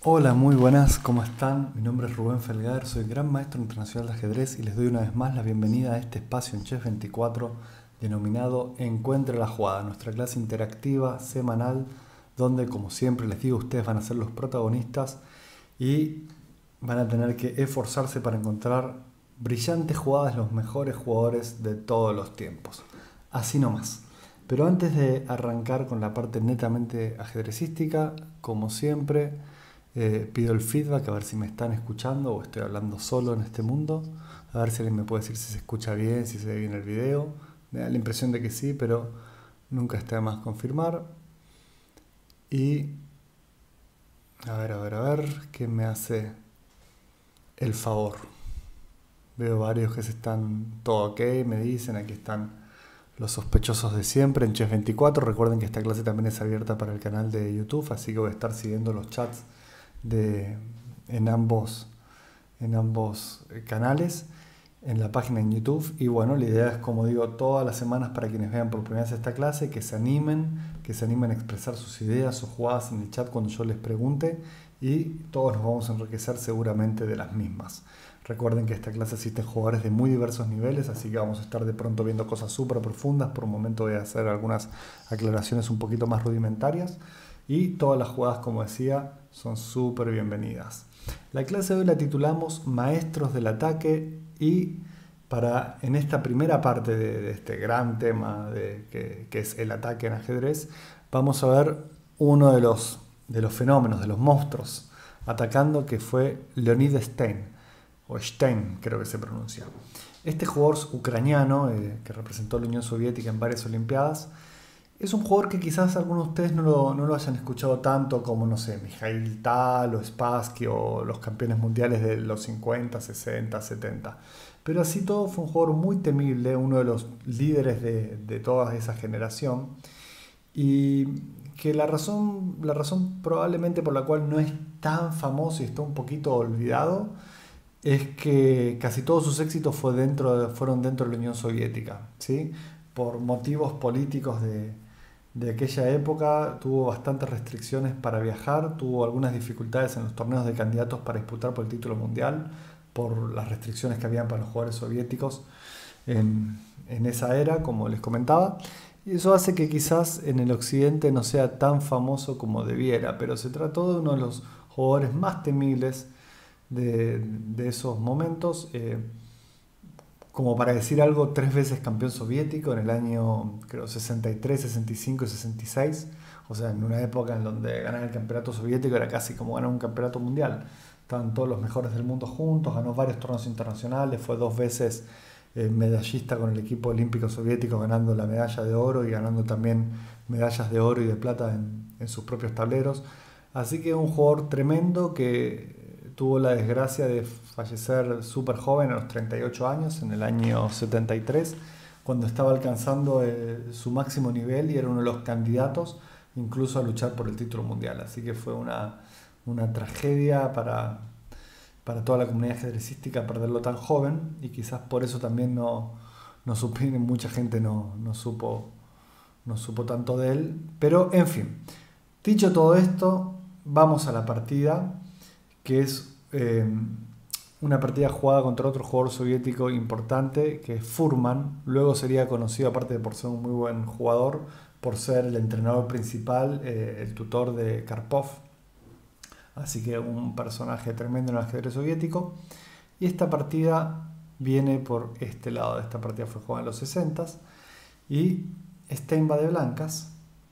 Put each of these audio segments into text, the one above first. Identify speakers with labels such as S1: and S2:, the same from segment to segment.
S1: Hola, muy buenas, ¿cómo están? Mi nombre es Rubén Felgar, soy gran maestro internacional de ajedrez y les doy una vez más la bienvenida a este espacio en Chess 24 denominado Encuentre la Jugada, nuestra clase interactiva semanal donde, como siempre les digo, ustedes van a ser los protagonistas y van a tener que esforzarse para encontrar brillantes jugadas de los mejores jugadores de todos los tiempos. Así nomás. Pero antes de arrancar con la parte netamente ajedrecística, como siempre, pido el feedback a ver si me están escuchando o estoy hablando solo en este mundo. A ver si alguien me puede decir si se escucha bien, si se ve bien el video. Me da la impresión de que sí, pero nunca está de más confirmar. Y a ver, ¿quién me hace el favor? Veo varios que se están todo ok, me dicen, aquí están los sospechosos de siempre en Chess 24. Recuerden que esta clase también es abierta para el canal de YouTube, así que voy a estar siguiendo los chats de, en ambos canales, en la página en YouTube. Y bueno, la idea es, como digo, todas las semanas para quienes vean por primera vez esta clase, que se animen a expresar sus ideas, sus jugadas en el chat cuando yo les pregunte, y todos nos vamos a enriquecer seguramente de las mismas. Recuerden que esta clase asisten jugadores de muy diversos niveles, así que vamos a estar de pronto viendo cosas súper profundas. Por un momento voy a hacer algunas aclaraciones un poquito más rudimentarias. Y todas las jugadas, como decía, son súper bienvenidas. La clase de hoy la titulamos Maestros del Ataque y en esta primera parte de este gran tema que es el ataque en ajedrez, vamos a ver uno de los fenómenos, de los monstruos atacando, que fue Leonid Stein, o Stein creo que se pronuncia. Este jugador ucraniano que representó a la Unión Soviética en varias Olimpiadas, es un jugador que quizás algunos de ustedes no lo hayan escuchado tanto como, no sé, Mikhail Tal o Spassky o los campeones mundiales de los 50, 60, 70. Pero así todo fue un jugador muy temible, uno de los líderes de toda esa generación. Y que la razón probablemente por la cual no es tan famoso y está un poquito olvidado es que casi todos sus éxitos fueron dentro de la Unión Soviética, ¿sí? Por motivos políticos de aquella época tuvo bastantes restricciones para viajar, tuvo algunas dificultades en los torneos de candidatos para disputar por el título mundial, por las restricciones que habían para los jugadores soviéticos en esa era, como les comentaba. Y eso hace que quizás en el occidente no sea tan famoso como debiera, pero se trató de uno de los jugadores más temibles de esos momentos. Como para decir algo, 3 veces campeón soviético en el año, creo, 63, 65 y 66. O sea, en una época en donde ganar el campeonato soviético era casi como ganar un campeonato mundial. Estaban todos los mejores del mundo juntos, ganó varios torneos internacionales, fue 2 veces medallista con el equipo olímpico soviético, ganando la medalla de oro y ganando también medallas de oro y de plata en sus propios tableros. Así que un jugador tremendo que tuvo la desgracia de fallecer súper joven, a los 38 años, en el año 73, cuando estaba alcanzando su máximo nivel y era uno de los candidatos incluso a luchar por el título mundial. Así que fue una tragedia para toda la comunidad ajedrecística perderlo tan joven, y quizás por eso también mucha gente no supo tanto de él. Pero en fin, dicho todo esto, vamos a la partida, que es una partida jugada contra otro jugador soviético importante, que es Furman. Luego sería conocido, aparte de por ser un muy buen jugador, por ser el entrenador principal, el tutor de Karpov. Así que un personaje tremendo en el ajedrez soviético. Y esta partida viene por este lado. Esta partida fue jugada en los 60s. Y Stein va de blancas.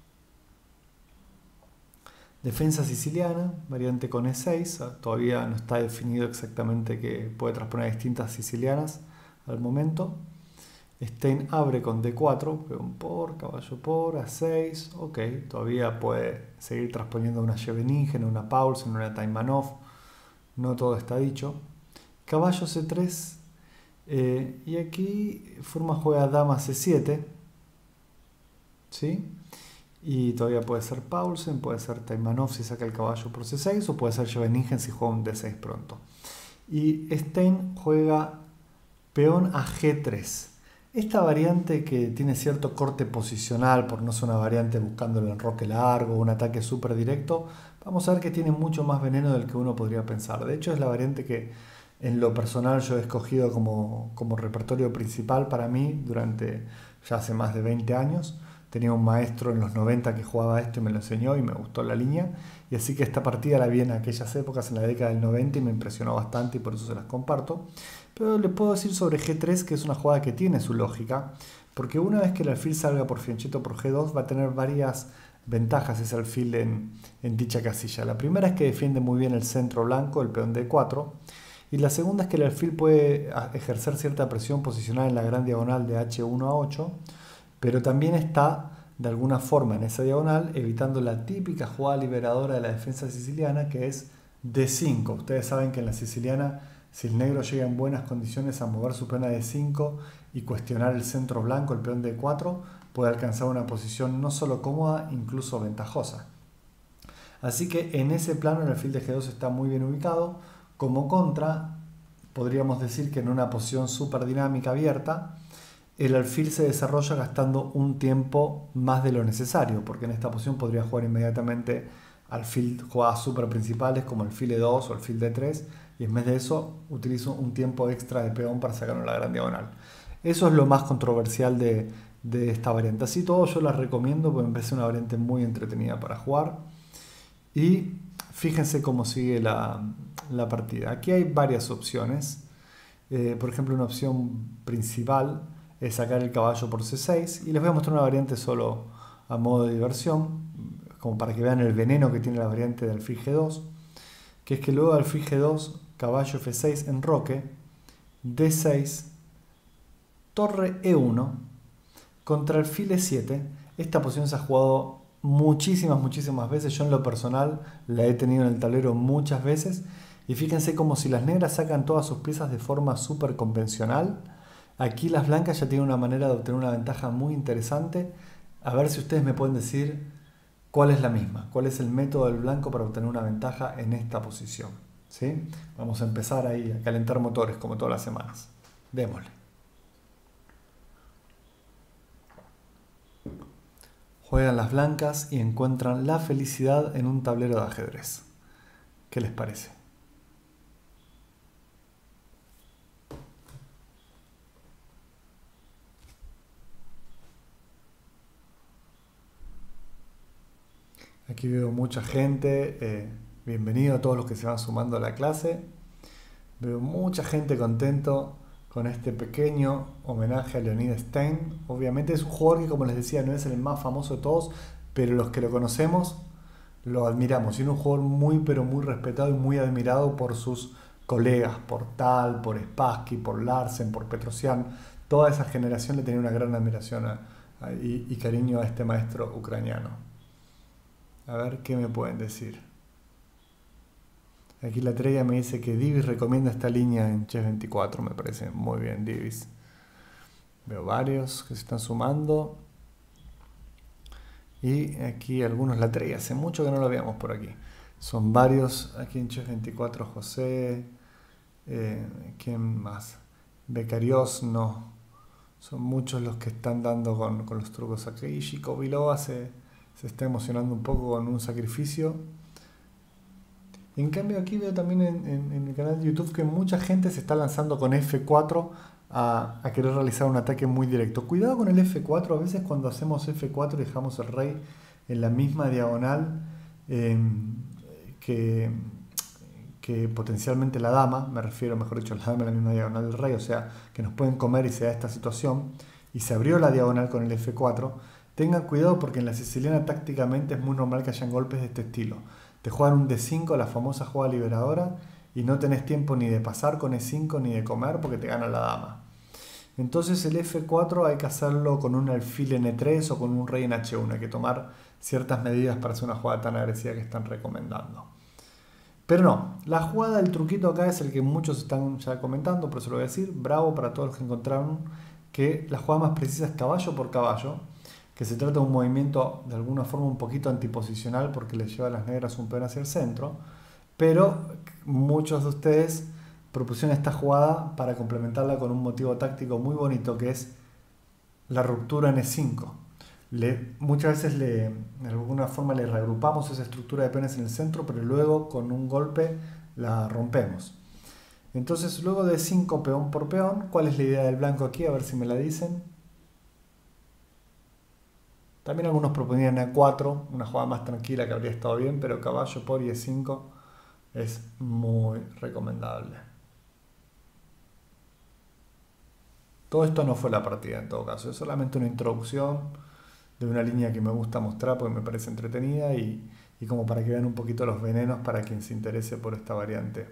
S1: Defensa siciliana, variante con E6, todavía no está definido exactamente, que puede transponer distintas sicilianas al momento. Stein abre con D4, peón por, caballo por, A6, ok, todavía puede seguir transponiendo una Scheveningen, una Paulsen, una Taimanov, no todo está dicho. Caballo C3, y aquí Furman juega Dama C7, ¿sí? Y todavía puede ser Paulsen, puede ser Taimanov si saca el caballo por C6, o puede ser Scheveningen si juega un D6 pronto. Y Stein juega peón a G3. Esta variante que tiene cierto corte posicional, por no ser una variante buscando el enroque largo o un ataque súper directo, vamos a ver que tiene mucho más veneno del que uno podría pensar. De hecho, es la variante que en lo personal yo he escogido como repertorio principal para mí durante ya hace más de 20 años. Tenía un maestro en los 90 que jugaba esto y me lo enseñó y me gustó la línea. Y así que esta partida la vi en aquellas épocas, en la década del 90, y me impresionó bastante y por eso se las comparto. Pero le puedo decir sobre G3 que es una jugada que tiene su lógica, porque una vez que el alfil salga por fianchito por G2 va a tener varias ventajas ese alfil en dicha casilla. La primera es que defiende muy bien el centro blanco, el peón D4, y la segunda es que el alfil puede ejercer cierta presión posicional en la gran diagonal de H1 a 8, pero también está de alguna forma en esa diagonal evitando la típica jugada liberadora de la defensa siciliana, que es D5. Ustedes saben que en la siciliana, si el negro llega en buenas condiciones a mover su peón a D5 y cuestionar el centro blanco, el peón D4, puede alcanzar una posición no solo cómoda, incluso ventajosa. Así que en ese plano el alfil de G2 está muy bien ubicado. Como contra, podríamos decir que en una posición súper dinámica abierta, el alfil se desarrolla gastando un tiempo más de lo necesario, porque en esta posición podría jugar inmediatamente alfil, jugadas súper principales como el alfil E2 o el alfil D3, y en vez de eso utilizo un tiempo extra de peón para sacarlo a la gran diagonal. Eso es lo más controversial de esta variante. Así todo yo la recomiendo porque me parece una variante muy entretenida para jugar. Y fíjense cómo sigue la partida. Aquí hay varias opciones. Por ejemplo, una opción principal es sacar el caballo por C6. Y les voy a mostrar una variante solo a modo de diversión, como para que vean el veneno que tiene la variante de alfil G2, que es que luego de alfil G2, caballo F6 enroque, D6, torre E1, contra alfil E7. Esta posición se ha jugado muchísimas veces. Yo en lo personal la he tenido en el tablero muchas veces. Y fíjense como si las negras sacan todas sus piezas de forma súper convencional, aquí las blancas ya tienen una manera de obtener una ventaja muy interesante. A ver si ustedes me pueden decir cuál es la misma, cuál es el método del blanco para obtener una ventaja en esta posición. ¿Sí? Vamos a empezar ahí a calentar motores como todas las semanas. Démosle. Juegan las blancas y encuentran la felicidad en un tablero de ajedrez. ¿Qué les parece? Aquí veo mucha gente. Bienvenido a todos los que se van sumando a la clase. Veo mucha gente contento con este pequeño homenaje a Leonid Stein. Obviamente es un jugador que, como les decía, no es el más famoso de todos, pero los que lo conocemos lo admiramos. Y es un jugador muy, pero muy respetado y muy admirado por sus colegas, por Tal, por Spassky, por Larsen, por Petrosian. Toda esa generación le tenía una gran admiración y cariño a este maestro ucraniano. A ver qué me pueden decir. Aquí la Trella me dice que Divis recomienda esta línea en Chess24. Me parece muy bien, Divis. Veo varios que se están sumando. Y aquí algunos la Trella. Hace mucho que no lo veamos por aquí. Son varios aquí en Chess24. José. ¿Quién más? Becarios, no. Son muchos los que están dando con los trucos aquí. Chico Vilova se está emocionando un poco con un sacrificio. En cambio aquí veo también en el canal de YouTube que mucha gente se está lanzando con F4 a querer realizar un ataque muy directo. Cuidado con el F4, a veces cuando hacemos F4 y dejamos el rey en la misma diagonal que potencialmente la dama, me refiero, mejor dicho, la dama en la misma diagonal del rey, o sea, que nos pueden comer y se da esta situación, y se abrió la diagonal con el F4, tengan cuidado porque en la siciliana tácticamente es muy normal que hayan golpes de este estilo. Te juegan un D5, la famosa jugada liberadora, y no tenés tiempo ni de pasar con E5 ni de comer porque te gana la dama. Entonces el F4 hay que hacerlo con un alfil en E3 o con un rey en H1. Hay que tomar ciertas medidas para hacer una jugada tan agresiva que están recomendando. Pero no, la jugada del truquito acá es el que muchos están ya comentando, por eso lo voy a decir. Bravo para todos los que encontraron que la jugada más precisa es caballo por caballo, que se trata de un movimiento de alguna forma un poquito antiposicional porque le lleva a las negras un peón hacia el centro, pero muchos de ustedes propusieron esta jugada para complementarla con un motivo táctico muy bonito que es la ruptura en E5. Muchas veces de alguna forma le reagrupamos esa estructura de peones en el centro, pero luego con un golpe la rompemos. Entonces, luego de 5 peón por peón, ¿cuál es la idea del blanco aquí? A ver si me la dicen. También algunos proponían E4, una jugada más tranquila que habría estado bien, pero caballo por E5 es muy recomendable. Todo esto no fue la partida en todo caso, es solamente una introducción de una línea que me gusta mostrar porque me parece entretenida y como para que vean un poquito los venenos para quien se interese por esta variante.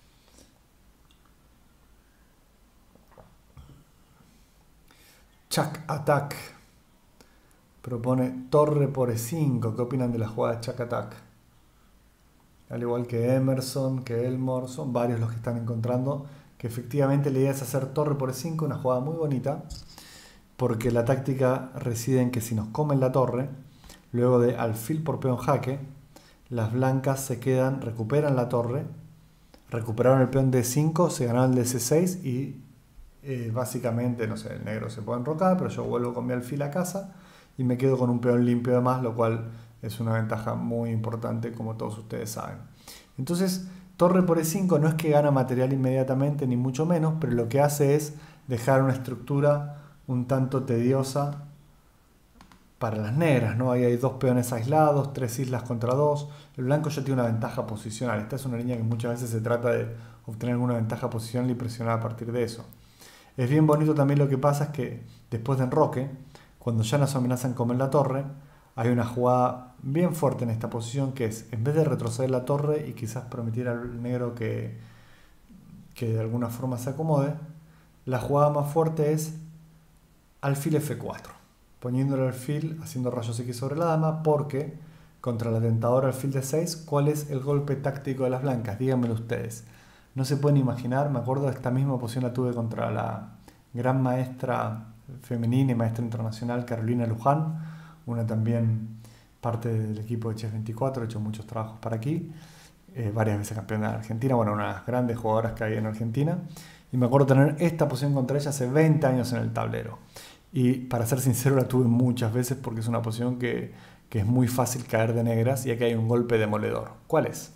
S1: Chuck Attack propone torre por E5. ¿Qué opinan de la jugada de Chuck Attack? Al igual que Emerson, que Elmore, son varios los que están encontrando que efectivamente la idea es hacer torre por E5, una jugada muy bonita, porque la táctica reside en que si nos comen la torre, luego de alfil por peón jaque, las blancas se quedan, recuperan la torre, recuperaron el peón D5, se ganaron el de C6 y básicamente, no sé, el negro se puede enrocar, pero yo vuelvo con mi alfil a casa y me quedo con un peón limpio de más, lo cual es una ventaja muy importante, como todos ustedes saben. Entonces, torre por E5 no es que gana material inmediatamente, ni mucho menos, pero lo que hace es dejar una estructura un tanto tediosa para las negras, ¿no? Ahí hay 2 peones aislados, 3 islas contra 2. El blanco ya tiene una ventaja posicional. Esta es una línea que muchas veces se trata de obtener alguna ventaja posicional y presionar a partir de eso. Es bien bonito también lo que pasa es que después de enroque, cuando ya nos amenazan comer la torre, hay una jugada bien fuerte en esta posición que es, en vez de retroceder la torre y quizás permitir al negro que de alguna forma se acomode, la jugada más fuerte es alfil F4, poniéndole alfil, haciendo rayos X sobre la dama, porque contra la tentadora alfil D6, ¿cuál es el golpe táctico de las blancas? Díganmelo ustedes. No se pueden imaginar, me acuerdo de esta misma posición la tuve contra la gran maestra femenina y maestra internacional Carolina Luján, una también parte del equipo de Chess 24, he hecho muchos trabajos para aquí, varias veces campeona de Argentina, bueno, una de las grandes jugadoras que hay en Argentina, y me acuerdo tener esta posición contra ella hace 20 años en el tablero. Y para ser sincero la tuve muchas veces porque es una posición que es muy fácil caer de negras y aquí hay un golpe demoledor. ¿Cuál es?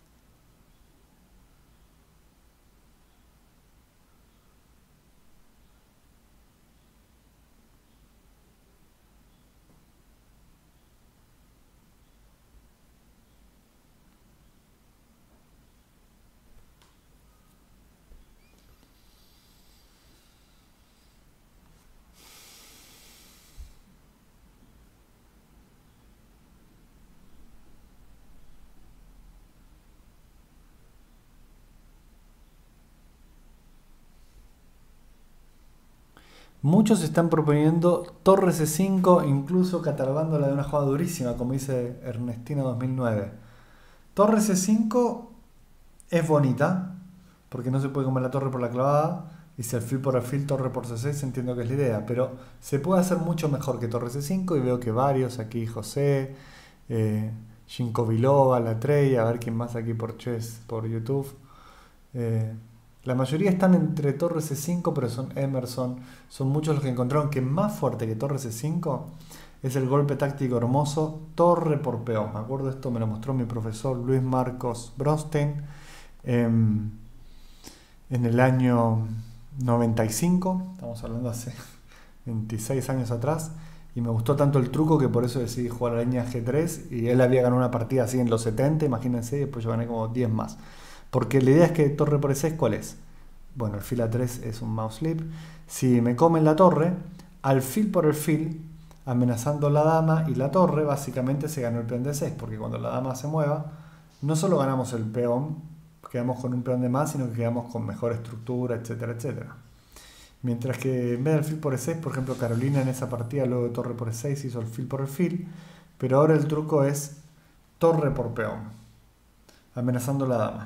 S1: Muchos están proponiendo torre C5, incluso catalogándola de una jugada durísima, como dice Ernestina 2009. Torre C5 es bonita, porque no se puede comer la torre por la clavada, y si alfil por alfil, torre por C6, entiendo que es la idea, pero se puede hacer mucho mejor que torre C5, y veo que varios, aquí José, Shinko Vilova, La Trey, a ver quién más aquí por Chess, por YouTube. La mayoría están entre torre C5, pero son Emerson, son muchos los que encontraron que más fuerte que torre C5 es el golpe táctico hermoso torre por peón. Me acuerdo, esto me lo mostró mi profesor Luis Marcos Brostein en el año 95, estamos hablando hace 26 años atrás, y me gustó tanto el truco que por eso decidí jugar a la línea G3, y él había ganado una partida así en los 70, imagínense, y después yo gané como 10 más. Porque la idea es que torre por E6, ¿cuál es? Bueno, alfil A3 es un mouse slip. Si me comen la torre, alfil por alfil, amenazando la dama y la torre, básicamente se ganó el peón de 6, porque cuando la dama se mueva, no solo ganamos el peón, quedamos con un peón de más, sino que quedamos con mejor estructura, etcétera, etcétera. Mientras que en vez de alfil por E6, por ejemplo, Carolina en esa partida, luego de torre por E6, hizo alfil por alfil, pero ahora el truco es torre por peón, amenazando la dama.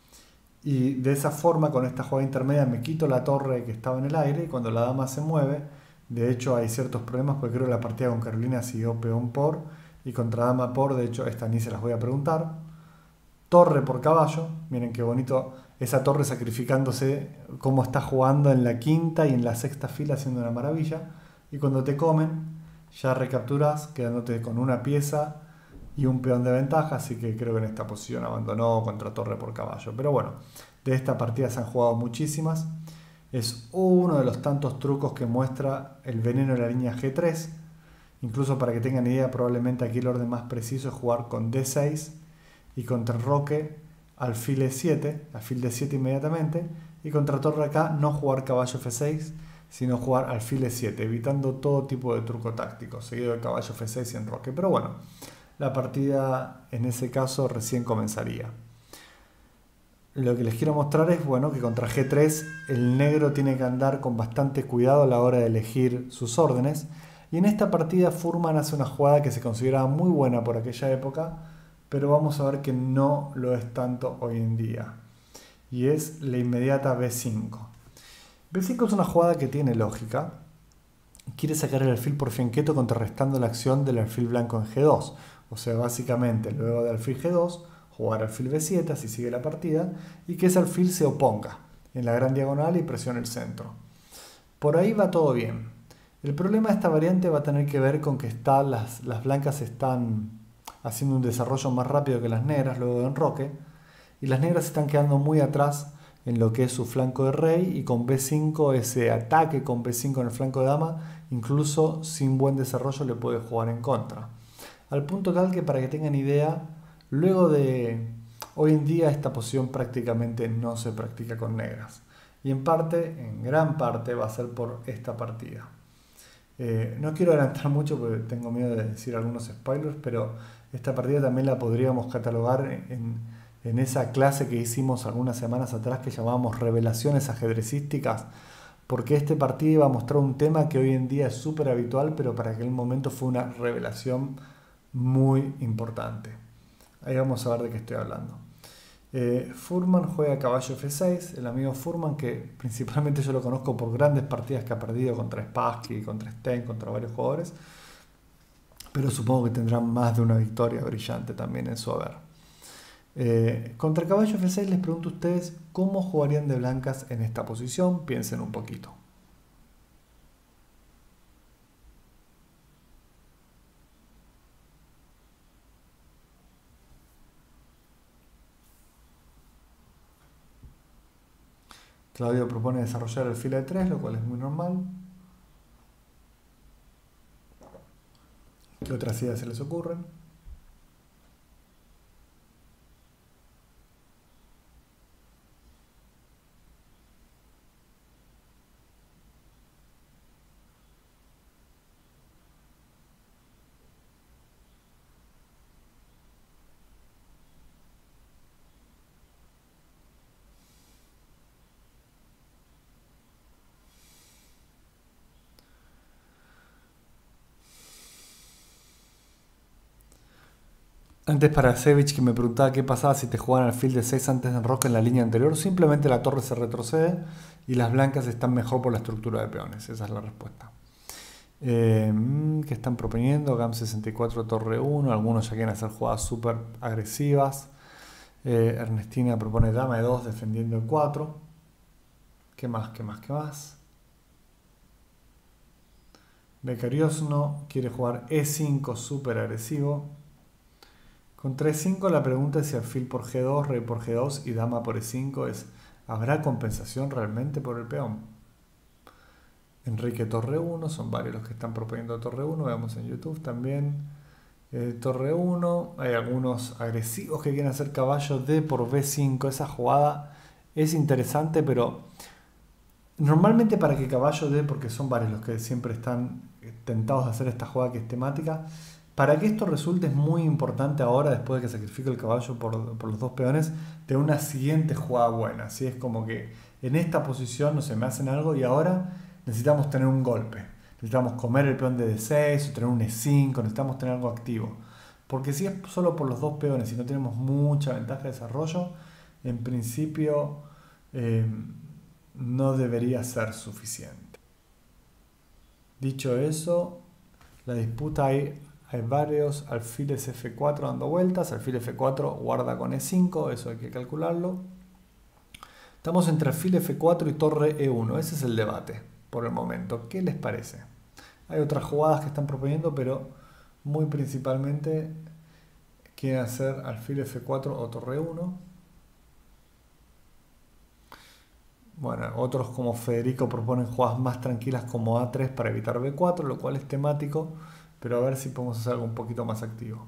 S1: Y de esa forma, con esta jugada intermedia, me quito la torre que estaba en el aire y cuando la dama se mueve, de hecho hay ciertos problemas porque creo que la partida con Carolina siguió peón por y contra dama por, de hecho esta ni se las voy a preguntar. Torre por caballo, miren qué bonito esa torre sacrificándose, cómo está jugando en la quinta y en la sexta fila haciendo una maravilla. y cuando te comen ya recapturas quedándote con una pieza y un peón de ventaja, así que creo que en esta posición abandonó contra torre por caballo. Pero bueno, de esta partida se han jugado muchísimas. Es uno de los tantos trucos que muestra el veneno de la línea G3. Incluso para que tengan idea, probablemente aquí el orden más preciso es jugar con D6 y contra enroque alfil E7, alfil D7 inmediatamente, y contra torre acá no jugar caballo F6, sino jugar alfil E7, evitando todo tipo de truco táctico, seguido de caballo F6 y enroque. Pero bueno, la partida en ese caso recién comenzaría. Lo que les quiero mostrar es bueno, que contra G3 el negro tiene que andar con bastante cuidado a la hora de elegir sus órdenes. Y en esta partida Fuhrman hace una jugada que se consideraba muy buena por aquella época, pero vamos a ver que no lo es tanto hoy en día. Y es la inmediata B5. B5 es una jugada que tiene lógica. Quiere sacar el alfil por fianqueto contrarrestando la acción del alfil blanco en G2. O sea, básicamente luego de alfil G2, jugar alfil B7, así sigue la partida, y que ese alfil se oponga en la gran diagonal y presione el centro. Por ahí va todo bien. El problema de esta variante va a tener que ver con que las blancas están haciendo un desarrollo más rápido que las negras luego de enroque, y las negras están quedando muy atrás en lo que es su flanco de rey, y con B5 ese ataque con B5 en el flanco de dama, incluso sin buen desarrollo le puede jugar en contra. Al punto tal que, para que tengan idea, luego de hoy en día esta posición prácticamente no se practica con negras. Y en gran parte va a ser por esta partida. No quiero adelantar mucho porque tengo miedo de decir algunos spoilers, pero esta partida también la podríamos catalogar en esa clase que hicimos algunas semanas atrás que llamábamos revelaciones ajedrecísticas, porque este partido iba a mostrar un tema que hoy en día es súper habitual, pero para aquel momento fue una revelación muy importante. Ahí vamos a ver de qué estoy hablando. Fuhrman juega caballo F6, el amigo Fuhrman, que principalmente yo lo conozco por grandes partidas que ha perdido contra Spassky, contra Stein, contra varios jugadores, pero supongo que tendrá más de una victoria brillante también en su haber. Contra caballo F6 les pregunto a ustedes cómo jugarían de blancas en esta posición. Piensen un poquito. Claudio propone desarrollar el alfil E3, lo cual es muy normal. ¿Qué otras ideas se les ocurren? Antes para Sevich, que me preguntaba qué pasaba si te jugaban alfil de 6 antes de enroque en la línea anterior, simplemente la torre se retrocede y las blancas están mejor por la estructura de peones. Esa es la respuesta. ¿Qué están proponiendo? GAM 64, torre 1. Algunos ya quieren hacer jugadas súper agresivas. Ernestina propone dama E2 defendiendo el 4. ¿Qué más? ¿Qué más? ¿Qué más? Becariosno quiere jugar E5 súper agresivo. Contra E5 la pregunta es si alfil por G2, rey por G2 y dama por E5 ¿habrá compensación realmente por el peón? Enrique torre 1, son varios los que están proponiendo torre 1, veamos en YouTube también. Torre 1, hay algunos agresivos que quieren hacer caballo D por B5, esa jugada es interesante, pero normalmente para que caballo D, porque son varios los que siempre están tentados de hacer esta jugada que es temática, para que esto resulte es muy importante ahora, después de que sacrifico el caballo por los dos peones, de una siguiente jugada buena. Así es como que en esta posición no se me hacen algo y ahora necesitamos tener un golpe. Necesitamos comer el peón de D6 o tener un E5, necesitamos tener algo activo. Porque si es solo por los dos peones y no tenemos mucha ventaja de desarrollo, en principio no debería ser suficiente. Dicho eso, la disputa hay varios alfiles F4 dando vueltas. Alfil F4 guarda con E5, eso hay que calcularlo. Estamos entre alfil F4 y torre E1. Ese es el debate por el momento. ¿Qué les parece? Hay otras jugadas que están proponiendo, pero muy principalmente quieren hacer alfil F4 o torre 1. Bueno, otros como Federico proponen jugadas más tranquilas como A3 para evitar B4, lo cual es temático, pero a ver si podemos hacer algo un poquito más activo.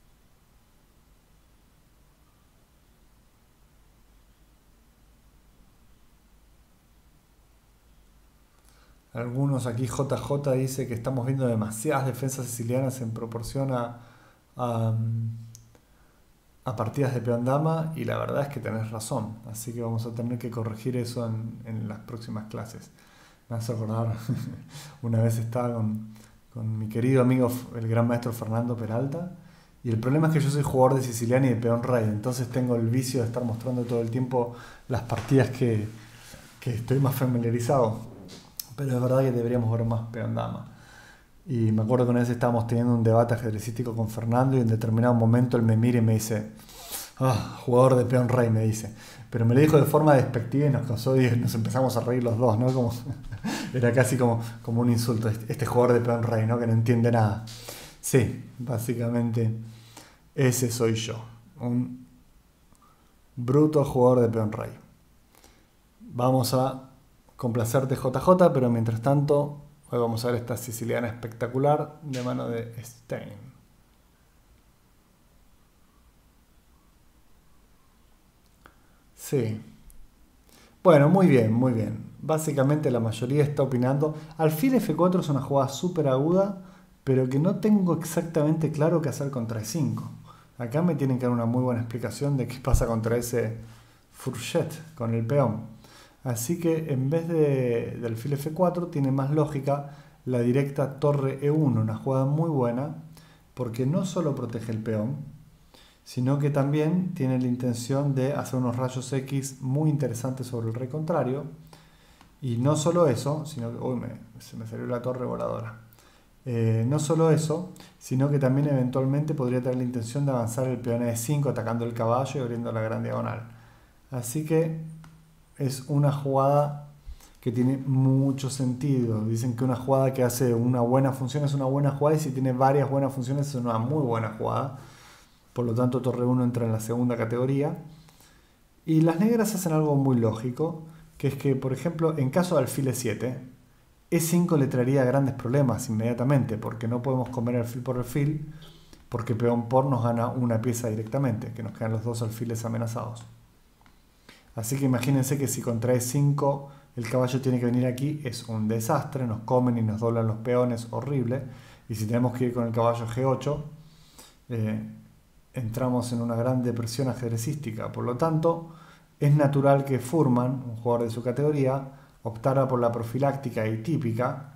S1: Algunos aquí, JJ dice que estamos viendo demasiadas defensas sicilianas en proporción a, a partidas de peón dama, y la verdad es que tenés razón, así que vamos a tener que corregir eso en las próximas clases. Me hace acordar, una vez estaba con mi querido amigo el gran maestro Fernando Peralta, y el problema es que yo soy jugador de siciliana y de peón rey, entonces tengo el vicio de estar mostrando todo el tiempo las partidas que estoy más familiarizado, pero es verdad que deberíamos ver más peón dama. Y me acuerdo que una vez estábamos teniendo un debate ajedrecístico con Fernando y en determinado momento él me mira y me dice, jugador de peón rey, me dice. Pero me lo dijo de forma despectiva y nos causó y nos empezamos a reír los dos, ¿no? Como, era casi como un insulto, este jugador de peón rey, ¿no? Que no entiende nada. Sí, básicamente ese soy yo, un bruto jugador de peón rey. Vamos a complacerte, JJ, pero mientras tanto hoy vamos a ver esta siciliana espectacular de mano de Stein. Sí. Bueno, muy bien, muy bien. Básicamente la mayoría está opinando. Alfil F4 es una jugada súper aguda, pero que no tengo exactamente claro qué hacer contra E5. Acá me tienen que dar una muy buena explicación de qué pasa contra ese Fourchette con el peón. Así que en vez de alfil F4 tiene más lógica la directa torre E1, una jugada muy buena porque no solo protege el peón, sino que también tiene la intención de hacer unos rayos X muy interesantes sobre el rey contrario. Y no solo eso, sino que... Uy, se me salió la torre voladora. No solo eso, sino que también eventualmente podría tener la intención de avanzar el peón a E5 atacando el caballo y abriendo la gran diagonal. Así que es una jugada que tiene mucho sentido. Dicen que una jugada que hace una buena función es una buena jugada y si tiene varias buenas funciones es una muy buena jugada. Por lo tanto, torre 1 entra en la segunda categoría. Y las negras hacen algo muy lógico, que es que, por ejemplo, en caso de alfil E7, E5 le traería grandes problemas inmediatamente, porque no podemos comer alfil por alfil, porque peón por nos gana una pieza directamente, que nos quedan los dos alfiles amenazados. Así que imagínense que si contra E5 el caballo tiene que venir aquí, es un desastre, nos comen y nos doblan los peones, horrible. Y si tenemos que ir con el caballo G8, entramos en una gran depresión ajedrecística. Por lo tanto, es natural que Fuhrman, un jugador de su categoría, optara por la profiláctica y típica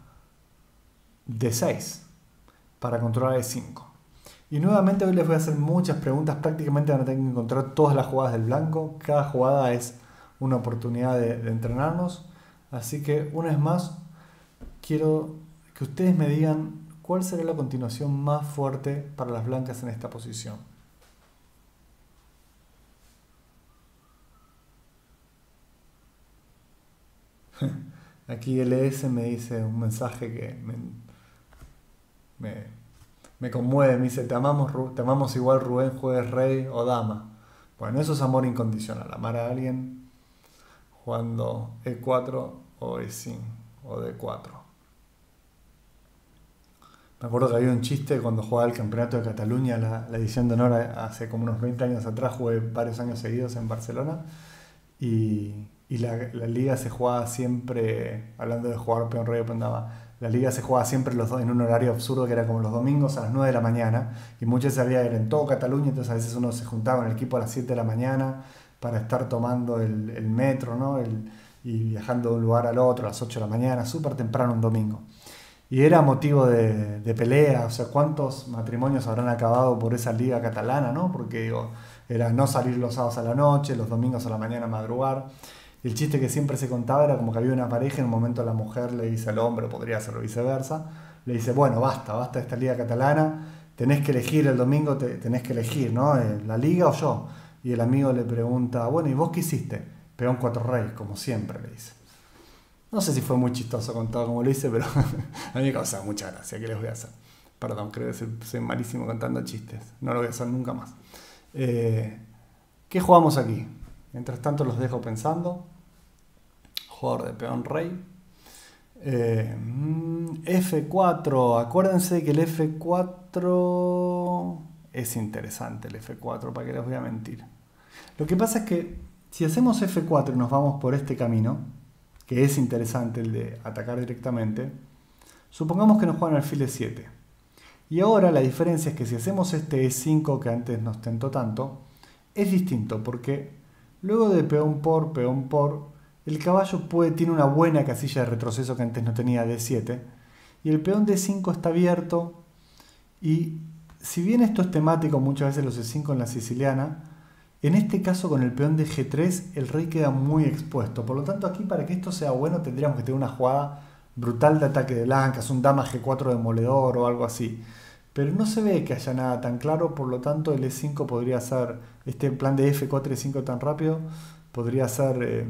S1: D6 para controlar E5. Y nuevamente hoy les voy a hacer muchas preguntas, prácticamente van a tener que encontrar todas las jugadas del blanco, cada jugada es una oportunidad de entrenarnos, así que una vez más quiero que ustedes me digan cuál será la continuación más fuerte para las blancas en esta posición. Aquí LS me dice un mensaje que me conmueve, me dice, te amamos igual Rubén, juegues rey o dama. Bueno, eso es amor incondicional, amar a alguien jugando E4 o E5 o D4. Me acuerdo que había un chiste cuando jugaba el Campeonato de Cataluña, la edición de honor, hace como unos 20 años atrás, jugué varios años seguidos en Barcelona y la liga se jugaba siempre, hablando de jugar peón rey o peón dama, la liga se jugaba siempre en un horario absurdo que era como los domingos a las 9 de la mañana y muchas veces era en todo Cataluña, entonces a veces uno se juntaba en el equipo a las 7 de la mañana para estar tomando el metro, ¿no? Y viajando de un lugar al otro a las 8 de la mañana, súper temprano un domingo. Y era motivo de pelea, o sea, cuántos matrimonios habrán acabado por esa liga catalana, ¿no? Porque digo, era no salir los sábados a la noche, los domingos a la mañana madrugar. Y el chiste que siempre se contaba era como que había una pareja, en un momento la mujer le dice al hombre, o podría ser viceversa, le dice, bueno, basta de esta liga catalana, tenés que elegir el domingo, tenés que elegir, ¿no? ¿La liga o yo? Y el amigo le pregunta, bueno, ¿y vos qué hiciste? Peón 4 reyes, como siempre, le dice. No sé si fue muy chistoso contado como lo hice, pero a mí me causa mucha gracia. ¿Qué les voy a hacer? Perdón, creo que soy malísimo contando chistes. No lo voy a hacer nunca más. ¿Qué jugamos aquí? Mientras tanto los dejo pensando. Jugador de peón rey. F4. Acuérdense que el F4 es interesante. El F4, ¿para qué les voy a mentir? Lo que pasa es que si hacemos F4 y nos vamos por este camino, que es interesante el de atacar directamente, supongamos que nos juegan alfil E7. Y ahora la diferencia es que si hacemos este E5 que antes nos tentó tanto, es distinto porque luego de peón por, el caballo tiene una buena casilla de retroceso que antes no tenía D7 y el peón D5 está abierto y si bien esto es temático muchas veces los E5 en la siciliana, en este caso con el peón de G3 el rey queda muy expuesto, por lo tanto aquí para que esto sea bueno tendríamos que tener una jugada brutal de ataque de blancas, un dama G4 demoledor o algo así. Pero no se ve que haya nada tan claro, por lo tanto el E5 podría ser, este plan de F4 E5 tan rápido, podría ser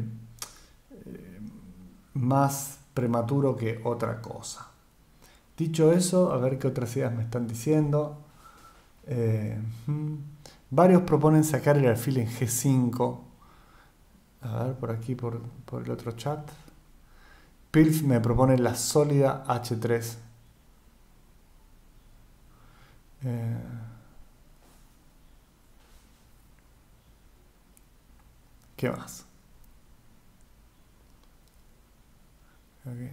S1: más prematuro que otra cosa. Dicho eso, a ver qué otras ideas me están diciendo. Varios proponen sacar el alfil en G5. A ver, por aquí, por el otro chat. Pilf me propone la sólida H3. ¿Qué más? Okay.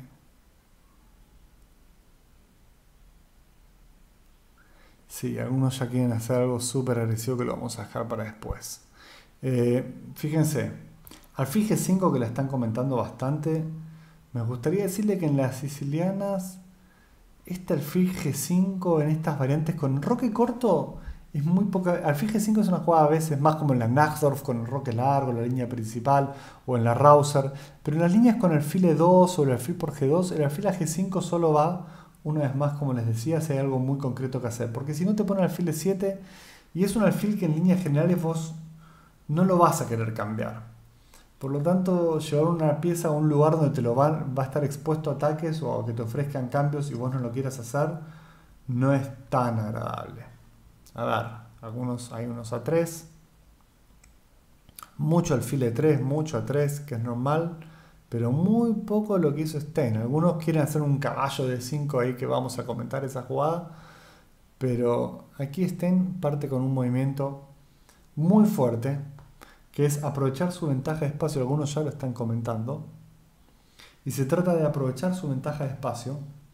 S1: Sí, algunos ya quieren hacer algo súper agresivo que lo vamos a dejar para después. Fíjense, alfil G5 que la están comentando bastante. Me gustaría decirle que en las sicilianas este alfil G5 en estas variantes con enroque corto es muy poca. Alfil G5 es una jugada a veces más como en la Naxdorf con el enroque largo, la línea principal o en la Rauser, pero en las líneas con alfil E2 o el alfil por G2, el alfil a G5 solo va, una vez más como les decía, si hay algo muy concreto que hacer, porque si no te pone alfil E7 y es un alfil que en líneas generales vos no lo vas a querer cambiar. Por lo tanto, llevar una pieza a un lugar donde te lo va a estar expuesto a ataques o a que te ofrezcan cambios y vos no lo quieras hacer, no es tan agradable. A ver, hay unos A3, mucho alfil E3, mucho A3, que es normal, pero muy poco lo que hizo Stein. Algunos quieren hacer un caballo de 5 ahí que vamos a comentar esa jugada, pero aquí Stein parte con un movimiento muy fuerte, que es aprovechar su ventaja de espacio, algunos ya lo están comentando, y se trata de aprovechar su ventaja de espacio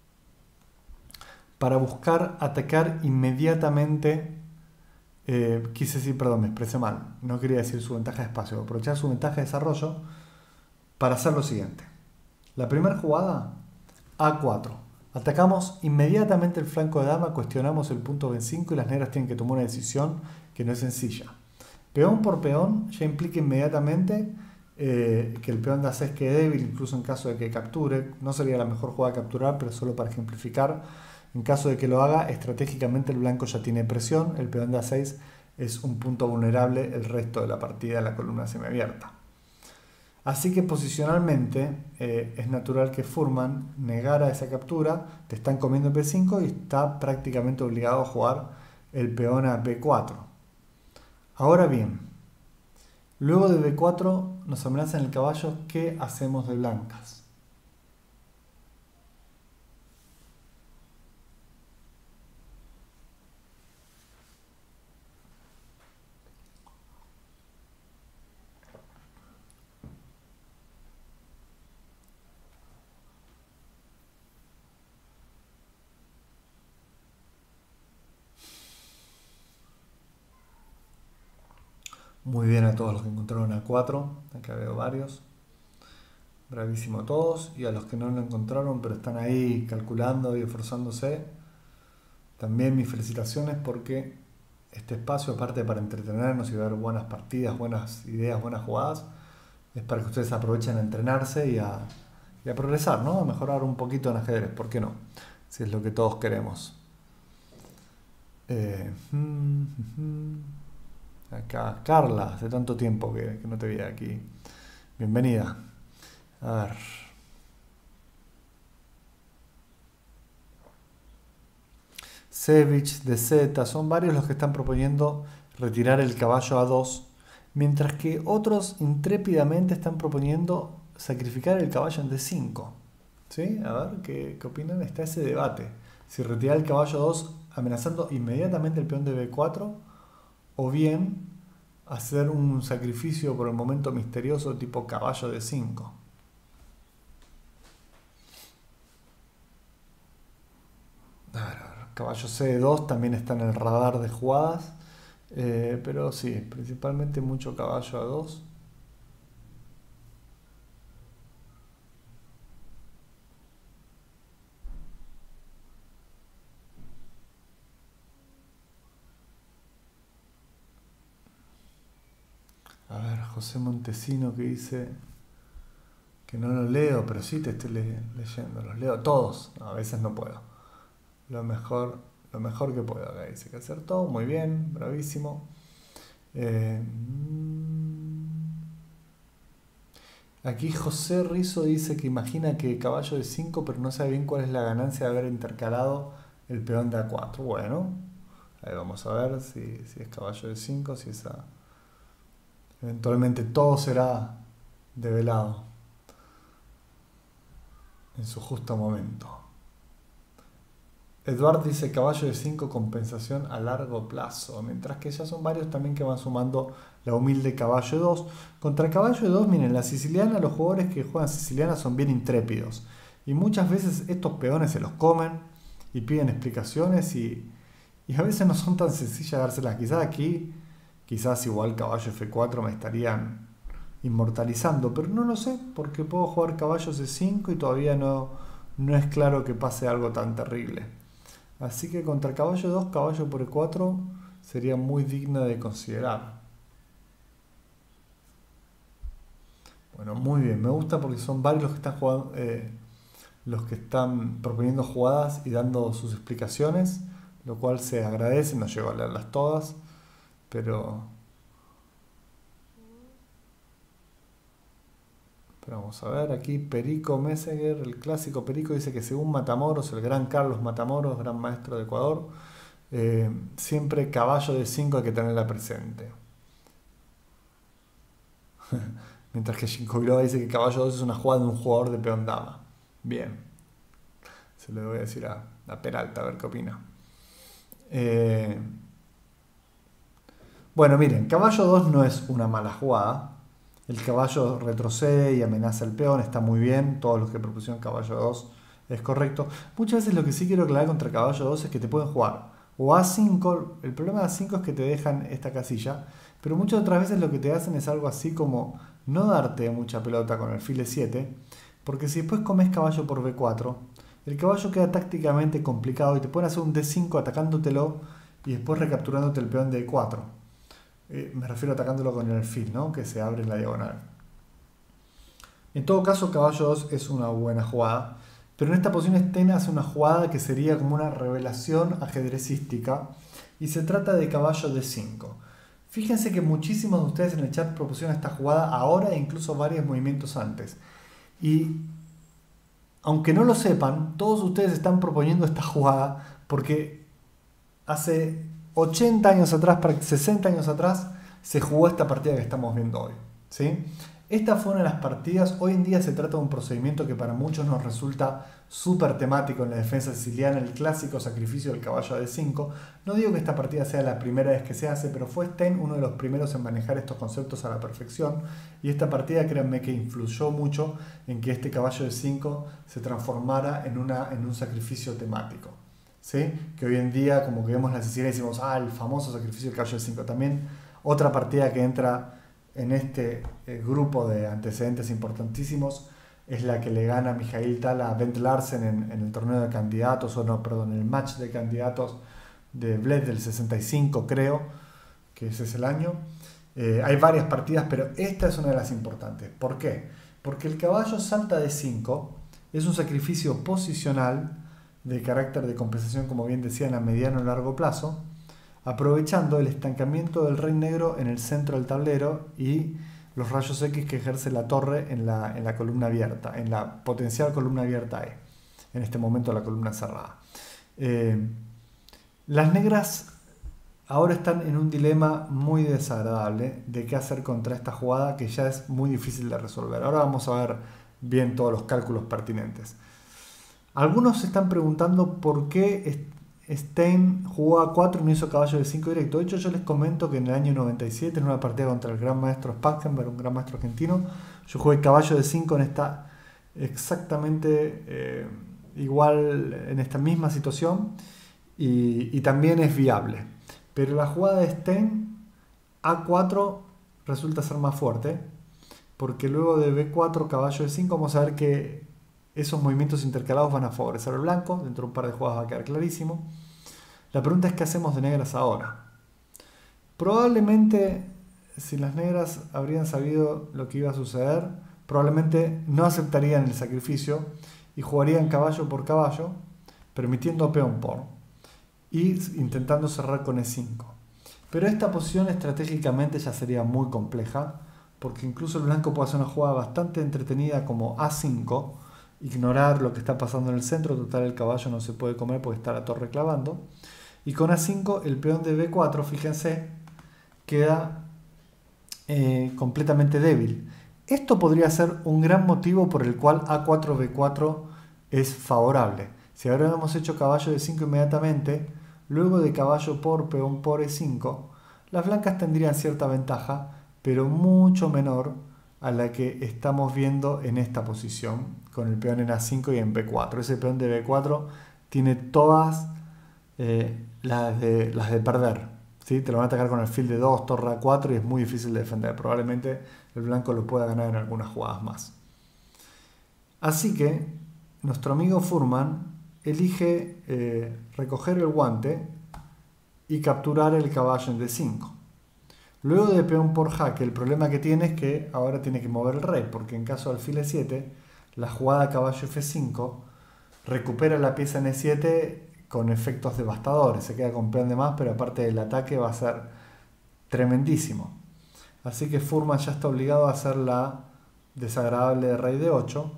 S1: para buscar atacar inmediatamente, quise decir, perdón, me expresé mal, no quería decir su ventaja de espacio, aprovechar su ventaja de desarrollo para hacer lo siguiente. La primera jugada, A4, atacamos inmediatamente el flanco de dama, cuestionamos el punto B5 y las negras tienen que tomar una decisión que no es sencilla. Peón por peón ya implica inmediatamente que el peón de A6 quede débil, incluso en caso de que capture. No sería la mejor jugada capturar, pero solo para ejemplificar. En caso de que lo haga, estratégicamente el blanco ya tiene presión, el peón de A6 es un punto vulnerable el resto de la partida en la columna semiabierta. Así que posicionalmente es natural que Fuhrman negara esa captura, te están comiendo el B5 y está prácticamente obligado a jugar el peón a B4. Ahora bien, luego de B4 nos amenazan el caballo, ¿qué hacemos de blancas? Muy bien a todos los que encontraron A4, acá veo varios. Bravísimo a todos. Y a los que no lo encontraron pero están ahí calculando y esforzándose, también mis felicitaciones porque este espacio, aparte para entretenernos y ver buenas partidas, buenas ideas, buenas jugadas, es para que ustedes aprovechen a entrenarse y a progresar, ¿no? A mejorar un poquito en ajedrez, ¿por qué no? Si es lo que todos queremos. Acá, Carla, hace tanto tiempo que no te veía aquí. Bienvenida. A ver. Sevich de Z, son varios los que están proponiendo retirar el caballo A2, mientras que otros intrépidamente están proponiendo sacrificar el caballo en D5. ¿Sí? A ver, ¿qué opinan? Está ese debate. Si retirar el caballo A2 amenazando inmediatamente el peón de B4, o bien hacer un sacrificio por el momento misterioso tipo caballo D5. A ver, caballo C2 también está en el radar de jugadas, pero sí, principalmente mucho caballo A2. A ver, José Montesino que dice que no lo leo, pero sí te estoy leyendo, los leo todos. No, a veces no puedo. Lo mejor, lo mejor que puedo, acá dice que acertó, muy bien, bravísimo. Eh, Aquí José Rizo dice que imagina que caballo de 5, pero no sabe bien cuál es la ganancia de haber intercalado el peón de A4. Bueno, ahí vamos a ver si es caballo de 5, si esa... Eventualmente todo será develado en su justo momento. Eduard dice caballo de 5 compensación a largo plazo, mientras que ya son varios también que van sumando la humilde caballo de 2. Contra caballo de 2, miren, la siciliana, los jugadores que juegan siciliana son bien intrépidos. Y muchas veces estos peones se los comen y piden explicaciones y a veces no son tan sencillas dárselas. Quizás aquí, quizás igual caballo F4 me estarían inmortalizando, pero no lo sé, porque puedo jugar caballos de 5 y todavía no es claro que pase algo tan terrible. Así que contra caballo 2, caballo por E4 sería muy digna de considerar. Bueno, muy bien, me gusta porque son varios los que están jugando, los que están proponiendo jugadas y dando sus explicaciones, lo cual se agradece, no llego a leerlas todas, pero vamos a ver, aquí Perico Meseguer, el clásico Perico, dice que según Matamoros, el gran Carlos Matamoros, gran maestro de Ecuador, siempre caballo de 5 hay que tenerla presente. Mientras que Shinkoviloba dice que caballo 2 es una jugada de un jugador de peón dama. Bien, se lo voy a decir a Peralta, a ver qué opina. Bueno, miren, caballo 2 no es una mala jugada. El caballo retrocede y amenaza al peón, está muy bien. Todos los que propusieron caballo 2 es correcto. Muchas veces lo que sí quiero aclarar contra caballo 2 es que te pueden jugar o A5. El problema de A5 es que te dejan esta casilla, pero muchas otras veces lo que te hacen es algo así como no darte mucha pelota con el alfil de 7, porque si después comes caballo por B4, el caballo queda tácticamente complicado y te pueden hacer un D5 atacándotelo y después recapturándote el peón de E4. Me refiero a atacándolo con el alfil, ¿no? Que se abre en la diagonal. En todo caso, caballo 2 es una buena jugada, pero en esta posición Sten hace una jugada que sería como una revelación ajedrecística y se trata de caballo D5. Fíjense que muchísimos de ustedes en el chat propusieron esta jugada ahora e incluso varios movimientos antes. Y aunque no lo sepan, todos ustedes están proponiendo esta jugada porque hace 80 años atrás, 60 años atrás, se jugó esta partida que estamos viendo hoy. ¿Sí? Esta fue una de las partidas. Hoy en día se trata de un procedimiento que para muchos nos resulta súper temático en la defensa siciliana, el clásico sacrificio del caballo a D5. No digo que esta partida sea la primera vez que se hace, pero fue Sten uno de los primeros en manejar estos conceptos a la perfección. Y esta partida, créanme que influyó mucho en que este caballo de 5 se transformara en un sacrificio temático. ¿Sí? Que hoy en día, como que vemos la Sicilia y decimos, el famoso sacrificio del caballo de 5. También otra partida que entra en este grupo de antecedentes importantísimos es la que le gana Mijail Tal a Bent Larsen en el torneo de candidatos, en el match de candidatos de Bled del 65, creo, que ese es el año. Hay varias partidas, pero esta es una de las importantes. ¿Por qué? Porque el caballo salta de 5, es un sacrificio posicional de carácter de compensación, como bien decían, a mediano o largo plazo, aprovechando el estancamiento del rey negro en el centro del tablero y los rayos X que ejerce la torre en la columna abierta, en la potencial columna abierta E, en este momento la columna cerrada. Las negras ahora están en un dilema muy desagradable de qué hacer contra esta jugada que ya es muy difícil de resolver. Ahora vamos a ver bien todos los cálculos pertinentes. Algunos se están preguntando por qué Stein jugó a 4 y no hizo caballo de 5 directo. De hecho, yo les comento que en el año 97, en una partida contra el gran maestro Spangenberg, un gran maestro argentino, yo jugué caballo de 5 en esta exactamente igual, en esta misma situación, y también es viable. Pero la jugada de Stein A4 resulta ser más fuerte, porque luego de B4, caballo de 5, vamos a ver que esos movimientos intercalados van a favorecer al blanco. Dentro de un par de jugadas va a quedar clarísimo. La pregunta es qué hacemos de negras ahora. Probablemente, si las negras habrían sabido lo que iba a suceder, probablemente no aceptarían el sacrificio y jugarían caballo por caballo, permitiendo peón por, y intentando cerrar con E5. Pero esta posición estratégicamente ya sería muy compleja, porque incluso el blanco puede hacer una jugada bastante entretenida como A5, ignorar lo que está pasando en el centro, total el caballo no se puede comer porque está la torre clavando, y con A5 el peón de B4, fíjense, queda completamente débil. Esto podría ser un gran motivo por el cual A4, B4 es favorable. Si ahora hemos hecho caballo de 5 inmediatamente, luego de caballo por peón por E5, las blancas tendrían cierta ventaja, pero mucho menor a la que estamos viendo en esta posición, con el peón en A5 y en B4. Ese peón de B4 tiene todas las de perder. ¿Sí? Te lo van a atacar con alfil de 2, torre A4 y es muy difícil de defender. Probablemente el blanco lo pueda ganar en algunas jugadas más. Así que nuestro amigo Fuhrman elige recoger el guante y capturar el caballo en D5. Luego de peón por jaque, el problema que tiene es que ahora tiene que mover el rey, porque en caso de alfil E7, la jugada caballo F5 recupera la pieza en E7 con efectos devastadores. Se queda con peón de más, pero aparte del ataque va a ser tremendísimo. Así que Fuhrman ya está obligado a hacer la desagradable de rey de 8.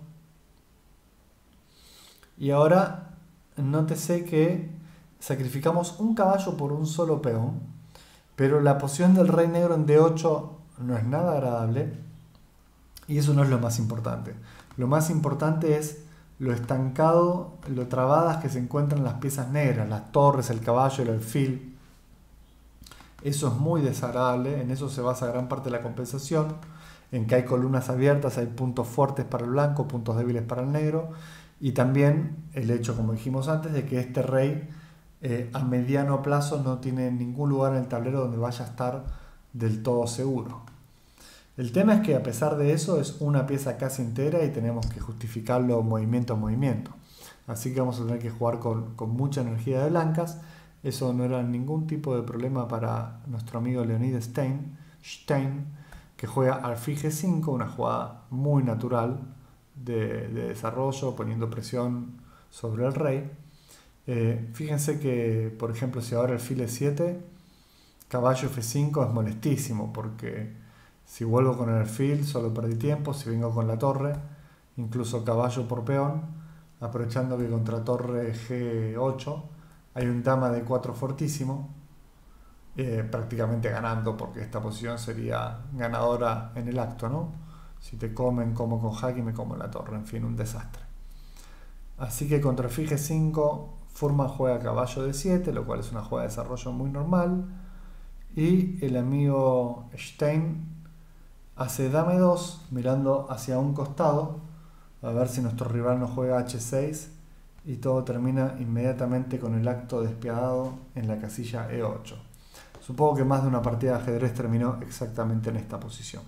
S1: Y ahora nótese que sacrificamos un caballo por un solo peón, pero la posición del rey negro en D8 no es nada agradable y eso no es lo más importante. Lo más importante es lo estancado, lo trabadas que se encuentran las piezas negras, las torres, el caballo, el alfil. Eso es muy desagradable, en eso se basa gran parte de la compensación, en que hay columnas abiertas, hay puntos fuertes para el blanco, puntos débiles para el negro, y también el hecho, como dijimos antes, de que este rey a mediano plazo no tiene ningún lugar en el tablero donde vaya a estar del todo seguro. El tema es que a pesar de eso es una pieza casi entera y tenemos que justificarlo movimiento a movimiento. Así que vamos a tener que jugar con mucha energía de blancas. Eso no era ningún tipo de problema para nuestro amigo Leonid Stein, que juega alfil G5, una jugada muy natural de desarrollo, poniendo presión sobre el rey. Fíjense que, por ejemplo, si ahora alfil E7, caballo F5 es molestísimo, porque si vuelvo con el alfil solo perdí tiempo, si vengo con la torre, incluso caballo por peón, aprovechando que contra torre G8 hay un dama de 4 fortísimo, prácticamente ganando, porque esta posición sería ganadora en el acto, ¿no? Si te comen, como con jaque y me como la torre, en fin, un desastre. Así que contra alfil G5, Fuhrman juega caballo de 7, lo cual es una jugada de desarrollo muy normal, y el amigo Stein hace dama 2 mirando hacia un costado, a ver si nuestro rival no juega H6, y todo termina inmediatamente con el acto despiadado en la casilla E8. Supongo que más de una partida de ajedrez terminó exactamente en esta posición.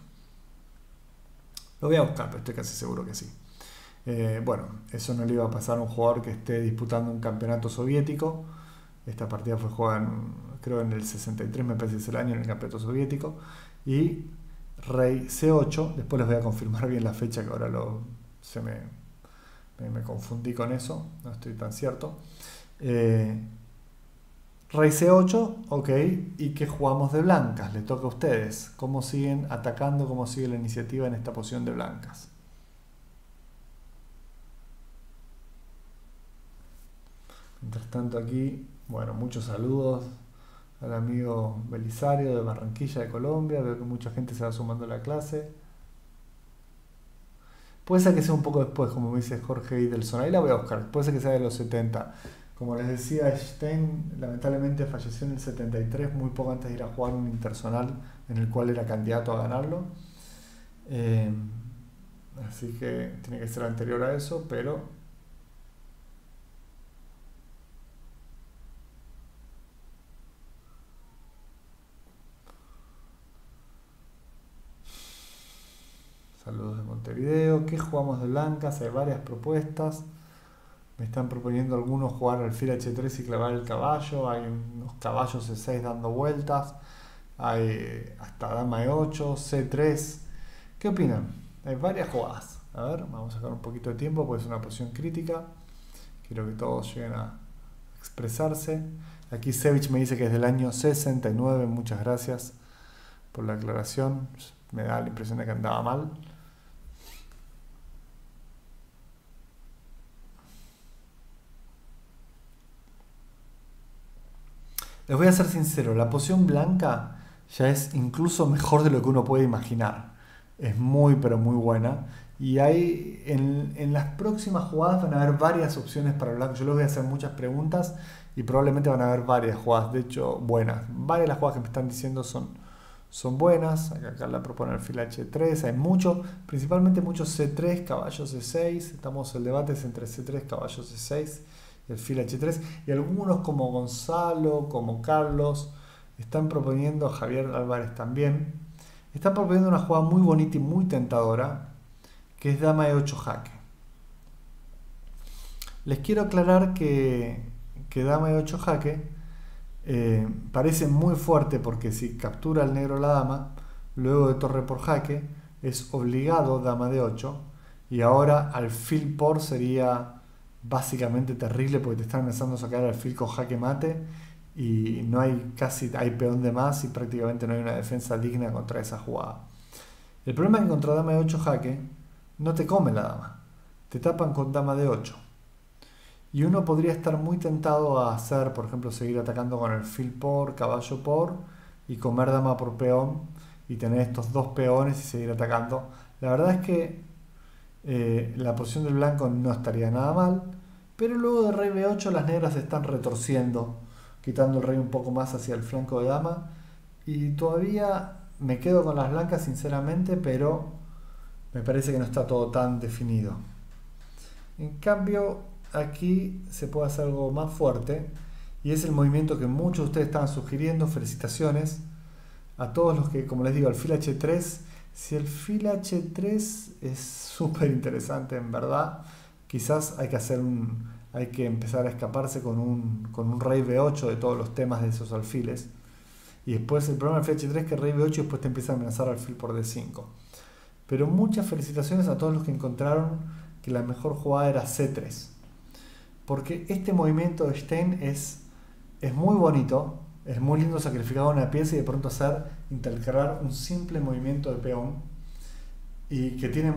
S1: Lo voy a buscar, pero estoy casi seguro que sí. Bueno, eso no le iba a pasar a un jugador que esté disputando un campeonato soviético. Esta partida fue jugada creo en el 63, me parece que es el año, en el campeonato soviético. Y rey C8, después les voy a confirmar bien la fecha, que ahora me confundí con eso, no estoy tan cierto. Rey C8, ok, ¿y qué jugamos de blancas? Le toca a ustedes. ¿Cómo siguen atacando? ¿Cómo sigue la iniciativa en esta posición de blancas? Mientras tanto aquí Bueno, muchos saludos al amigo Belisario de Barranquilla, de Colombia. Veo que mucha gente se va sumando a la clase. Puede ser que sea un poco después, como me dice Jorge Idelson. Ahí la voy a buscar. Puede ser que sea de los 70. Como les decía, Stein lamentablemente falleció en el 73, muy poco antes de ir a jugar un interzonal en el cual era candidato a ganarlo. Eh, Así que tiene que ser anterior a eso, pero saludos de Montevideo. ¿Qué jugamos de blancas? Hay varias propuestas. Me están proponiendo algunos jugar alfil H3 y clavar el caballo. Hay unos caballos E6 dando vueltas. Hay hasta dama E8, C3. ¿Qué opinan? Hay varias jugadas. A ver, vamos a sacar un poquito de tiempo porque es una posición crítica. Quiero que todos lleguen a expresarse. Aquí Sevich me dice que es del año 69. Muchas gracias por la aclaración. Me da la impresión de que andaba mal. Les voy a ser sincero, la poción blanca ya es incluso mejor de lo que uno puede imaginar. Es muy pero muy buena. Y hay en las próximas jugadas van a haber varias opciones para blanco. Yo les voy a hacer muchas preguntas y probablemente van a haber varias jugadas, de hecho buenas. Varias de las jugadas que me están diciendo son buenas. Acá la propone el fila H3, hay mucho, principalmente muchos C3, caballos C6. El debate es entre C3, caballos C6 y el fila H3. Y algunos como Gonzalo, como Carlos, están proponiendo, Javier Álvarez también, están proponiendo una jugada muy bonita y muy tentadora, que es dama E8 jaque. Les quiero aclarar que dama E8 jaque parece muy fuerte porque si captura el negro la dama, luego de torre por jaque, es obligado dama de 8 y ahora alfil por sería básicamente terrible porque te están empezando a sacar alfil con jaque mate y no hay hay peón de más y prácticamente no hay una defensa digna contra esa jugada. El problema es que contra dama de 8 jaque no te come la dama, te tapan con dama de 8. Y uno podría estar muy tentado a hacer, por ejemplo, seguir atacando con alfil por, caballo por y comer dama por peón y tener estos dos peones y seguir atacando. La verdad es que la posición del blanco no estaría nada mal, pero luego de rey b8 las negras se están retorciendo, quitando el rey un poco más hacia el flanco de dama y todavía me quedo con las blancas sinceramente, pero me parece que no está todo tan definido. En cambio, aquí se puede hacer algo más fuerte y es el movimiento que muchos de ustedes estaban sugiriendo. Felicitaciones a todos los que, como les digo, alfil H3. Si el fil H3 es súper interesante en verdad, quizás hay que empezar a escaparse con un rey B8 de todos los temas de esos alfiles. Y después el problema del fil H3 es que el rey B8 después te empieza a amenazar alfil por D5. Pero muchas felicitaciones a todos los que encontraron que la mejor jugada era C3. Porque este movimiento de Stein es muy bonito, es muy lindo sacrificar una pieza y de pronto intercalar un simple movimiento de peón y que tiene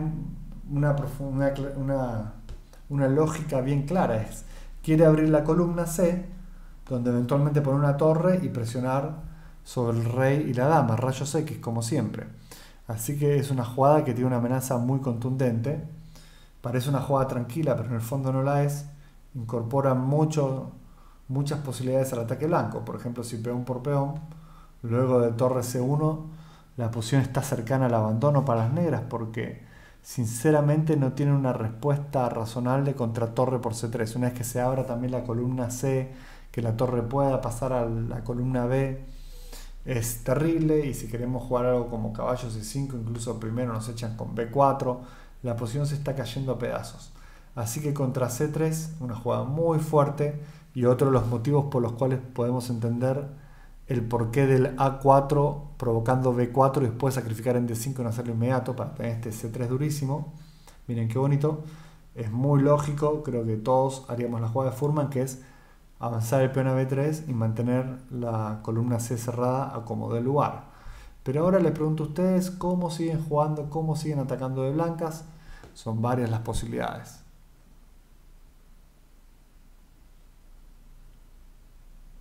S1: una lógica bien clara. Quiere abrir la columna C, donde eventualmente pone una torre y presionar sobre el rey y la dama, rayos X como siempre. Así que es una jugada que tiene una amenaza muy contundente. Parece una jugada tranquila, pero en el fondo no la es. Incorpora muchas posibilidades al ataque blanco. Por ejemplo, si peón por peón, luego de torre C1, la posición está cercana al abandono para las negras porque sinceramente no tienen una respuesta razonable contra torre por C3. Una vez que se abra también la columna C, que la torre pueda pasar a la columna B, es terrible. Y si queremos jugar algo como caballo C5, incluso primero nos echan con B4, la posición se está cayendo a pedazos. Así que contra C3, una jugada muy fuerte y otro de los motivos por los cuales podemos entender el porqué del A4 provocando B4 y después sacrificar en D5 y no hacerlo inmediato para tener este C3 durísimo. Miren qué bonito, es muy lógico, creo que todos haríamos la jugada de Fuhrman, que es avanzar el peón a B3 y mantener la columna C cerrada a como dé lugar. Pero ahora les pregunto a ustedes cómo siguen jugando, cómo siguen atacando de blancas. Son varias las posibilidades.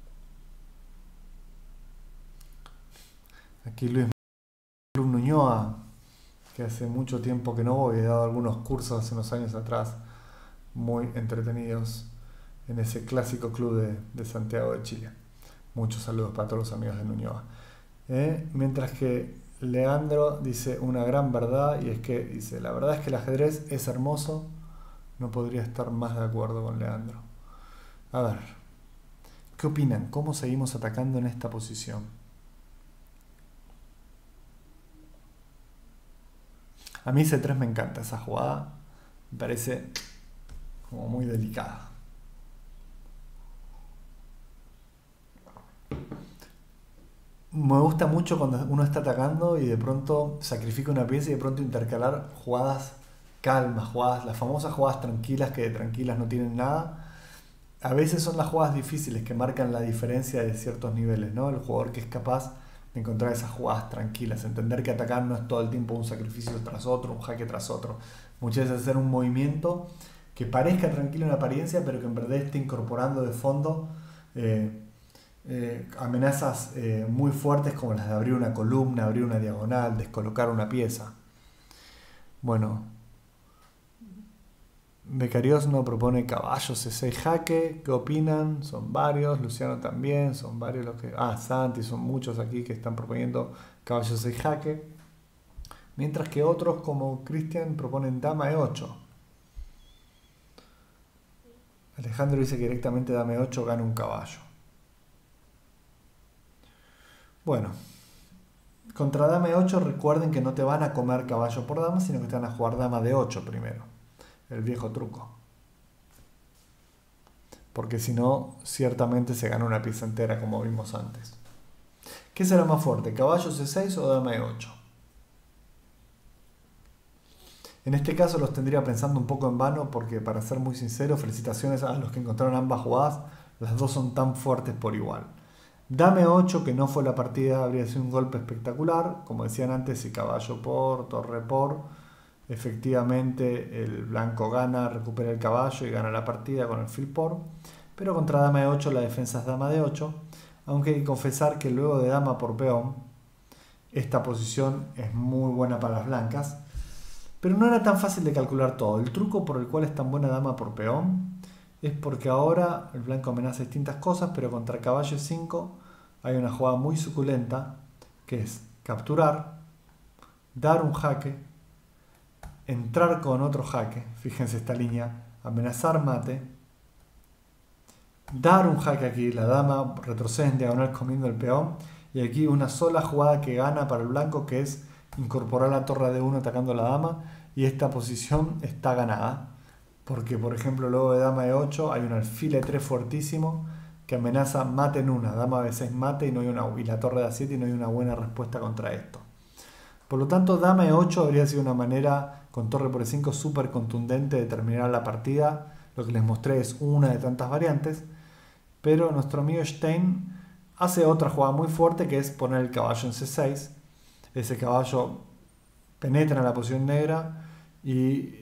S1: Aquí Luis Nuñoa, que hace mucho tiempo que no voy, he dado algunos cursos hace unos años atrás, muy entretenidos, en ese clásico club de Santiago de Chile. Muchos saludos para todos los amigos de Nuñoa. Mientras que Leandro dice una gran verdad, y es que dice, la verdad es que el ajedrez es hermoso, no podría estar más de acuerdo con Leandro. A ver, ¿qué opinan? ¿Cómo seguimos atacando en esta posición? A mí C3 me encanta, esa jugada me parece como muy delicada. Me gusta mucho cuando uno está atacando y de pronto sacrifica una pieza y de pronto intercalar jugadas calmas, las famosas jugadas tranquilas que de tranquilas no tienen nada. A veces son las jugadas difíciles que marcan la diferencia de ciertos niveles, ¿no? El jugador que es capaz de encontrar esas jugadas tranquilas, entender que atacar no es todo el tiempo un sacrificio tras otro, un jaque tras otro. Muchas veces hacer un movimiento que parezca tranquilo en apariencia, pero que en verdad esté incorporando de fondo amenazas muy fuertes como las de abrir una columna, abrir una diagonal, descolocar una pieza. Bueno, Becarios no propone caballo C6 jaque. ¿Qué opinan? Son varios. Luciano también. Son varios los que... Santi, son muchos aquí que están proponiendo caballo C6 jaque. Mientras que otros como Cristian proponen dama E8. Alejandro dice que directamente dama E8 gana un caballo. Bueno, contra dama E8 recuerden que no te van a comer caballo por dama, sino que te van a jugar dama D8 primero. El viejo truco. Porque si no, ciertamente se gana una pieza entera como vimos antes. ¿Qué será más fuerte, caballo C6 o dama E8? En este caso los tendría pensando un poco en vano porque, para ser muy sincero, felicitaciones a los que encontraron ambas jugadas. Las dos son tan fuertes por igual. Dama E8, que no fue la partida, habría sido un golpe espectacular. Como decían antes, si caballo por, torre por, efectivamente el blanco gana, recupera el caballo y gana la partida con el fil por. Pero contra dama E8 la defensa es dama D8. Aunque hay que confesar que luego de dama por peón, esta posición es muy buena para las blancas. Pero no era tan fácil de calcular todo. El truco por el cual es tan buena dama por peón es porque ahora el blanco amenaza distintas cosas, pero contra caballo 5 hay una jugada muy suculenta que es capturar, dar un jaque, entrar con otro jaque, fíjense esta línea, amenazar mate, dar un jaque aquí, la dama retrocede en diagonal comiendo el peón, y aquí una sola jugada que gana para el blanco, que es incorporar la torre de 1 atacando a la dama, y esta posición está ganada. Porque, por ejemplo, luego de dama E8 hay un alfil E3 fuertísimo que amenaza mate en una, dama B6 mate y la torre de A7 y no hay una buena respuesta contra esto. Por lo tanto, dama E8 habría sido una manera con torre por E5 súper contundente de terminar la partida. Lo que les mostré es una de tantas variantes, pero nuestro amigo Stein hace otra jugada muy fuerte que es poner el caballo en C6. Ese caballo penetra en la posición negra y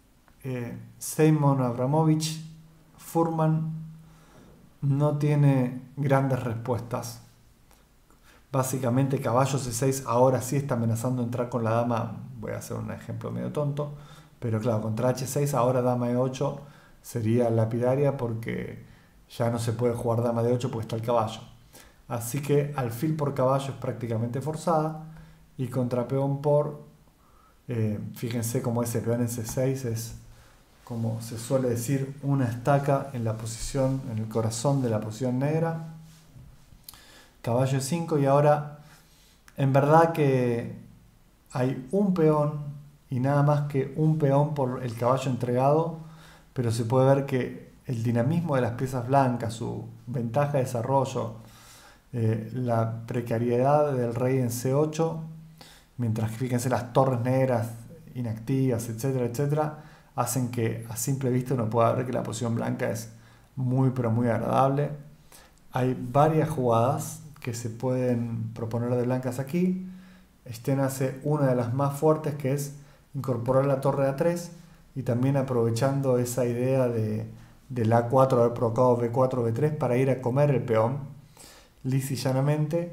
S1: Simon Abramovich Furman no tiene grandes respuestas. Básicamente caballo C6 ahora sí está amenazando entrar con la dama. Voy a hacer un ejemplo medio tonto, pero claro, contra H6 ahora dama E8 sería lapidaria porque ya no se puede jugar dama D8 porque está el caballo. Así que alfil por caballo es prácticamente forzada, y contra peón por, fíjense como ese peón en C6 es, como se suele decir, una estaca en la posición, en el corazón de la posición negra. Caballo 5, y ahora en verdad que hay un peón y nada más que un peón por el caballo entregado, pero se puede ver que el dinamismo de las piezas blancas, su ventaja de desarrollo, la precariedad del rey en C8, mientras que fíjense las torres negras inactivas, etcétera, etcétera, hacen que a simple vista uno pueda ver que la posición blanca es muy pero muy agradable. Hay varias jugadas que se pueden proponer de blancas aquí. Stein hace una de las más fuertes, que es incorporar la torre a 3 y también aprovechando esa idea del A4 haber provocado B4, B3 para ir a comer el peón lisa y llanamente,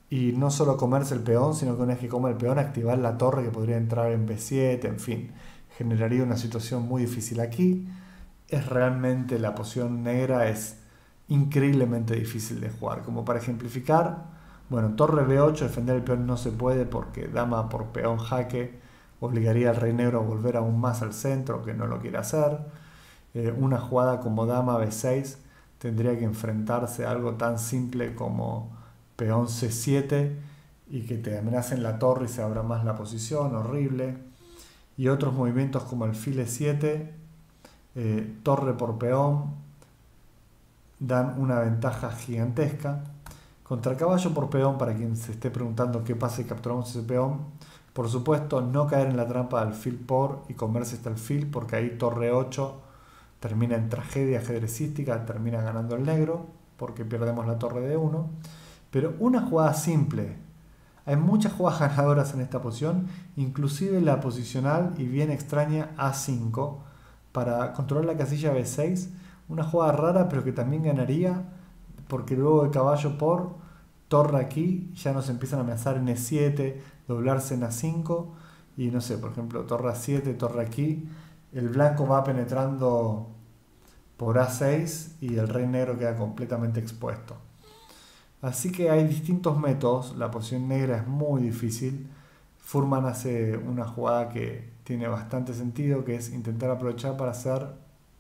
S1: Y no solo comerse el peón, sino que una vez que come el peón, activar la torre que podría entrar en B7, en fin. Generaría una situación muy difícil aquí. Es realmente la posición negra es increíblemente difícil de jugar. Como para ejemplificar, bueno, torre B8, defender el peón no se puede porque dama por peón jaque obligaría al rey negro a volver aún más al centro, que no lo quiere hacer. Una jugada como dama B6 tendría que enfrentarse a algo tan simple como peón C7 y que te amenacen la torre y se abra más la posición, horrible. Y otros movimientos como alfil E7, torre por peón, dan una ventaja gigantesca. Contra caballo por peón, para quien se esté preguntando qué pasa si capturamos ese peón, por supuesto no caer en la trampa de alfil por y comerse este alfil, porque ahí torre 8 termina en tragedia ajedrecística, termina ganando el negro, porque perdemos la torre de 1. Pero una jugada simple, hay muchas jugadas ganadoras en esta posición, inclusive la posicional y bien extraña A5, para controlar la casilla B6, una jugada rara pero que también ganaría, porque luego de caballo por, torre aquí, ya nos empiezan a amenazar en E7, doblarse en A5, y no sé, por ejemplo, torre A7, torre aquí, el blanco va penetrando por A6 y el rey negro queda completamente expuesto. Así que hay distintos métodos, la posición negra es muy difícil. Furman hace una jugada que tiene bastante sentido, que es intentar aprovechar para hacer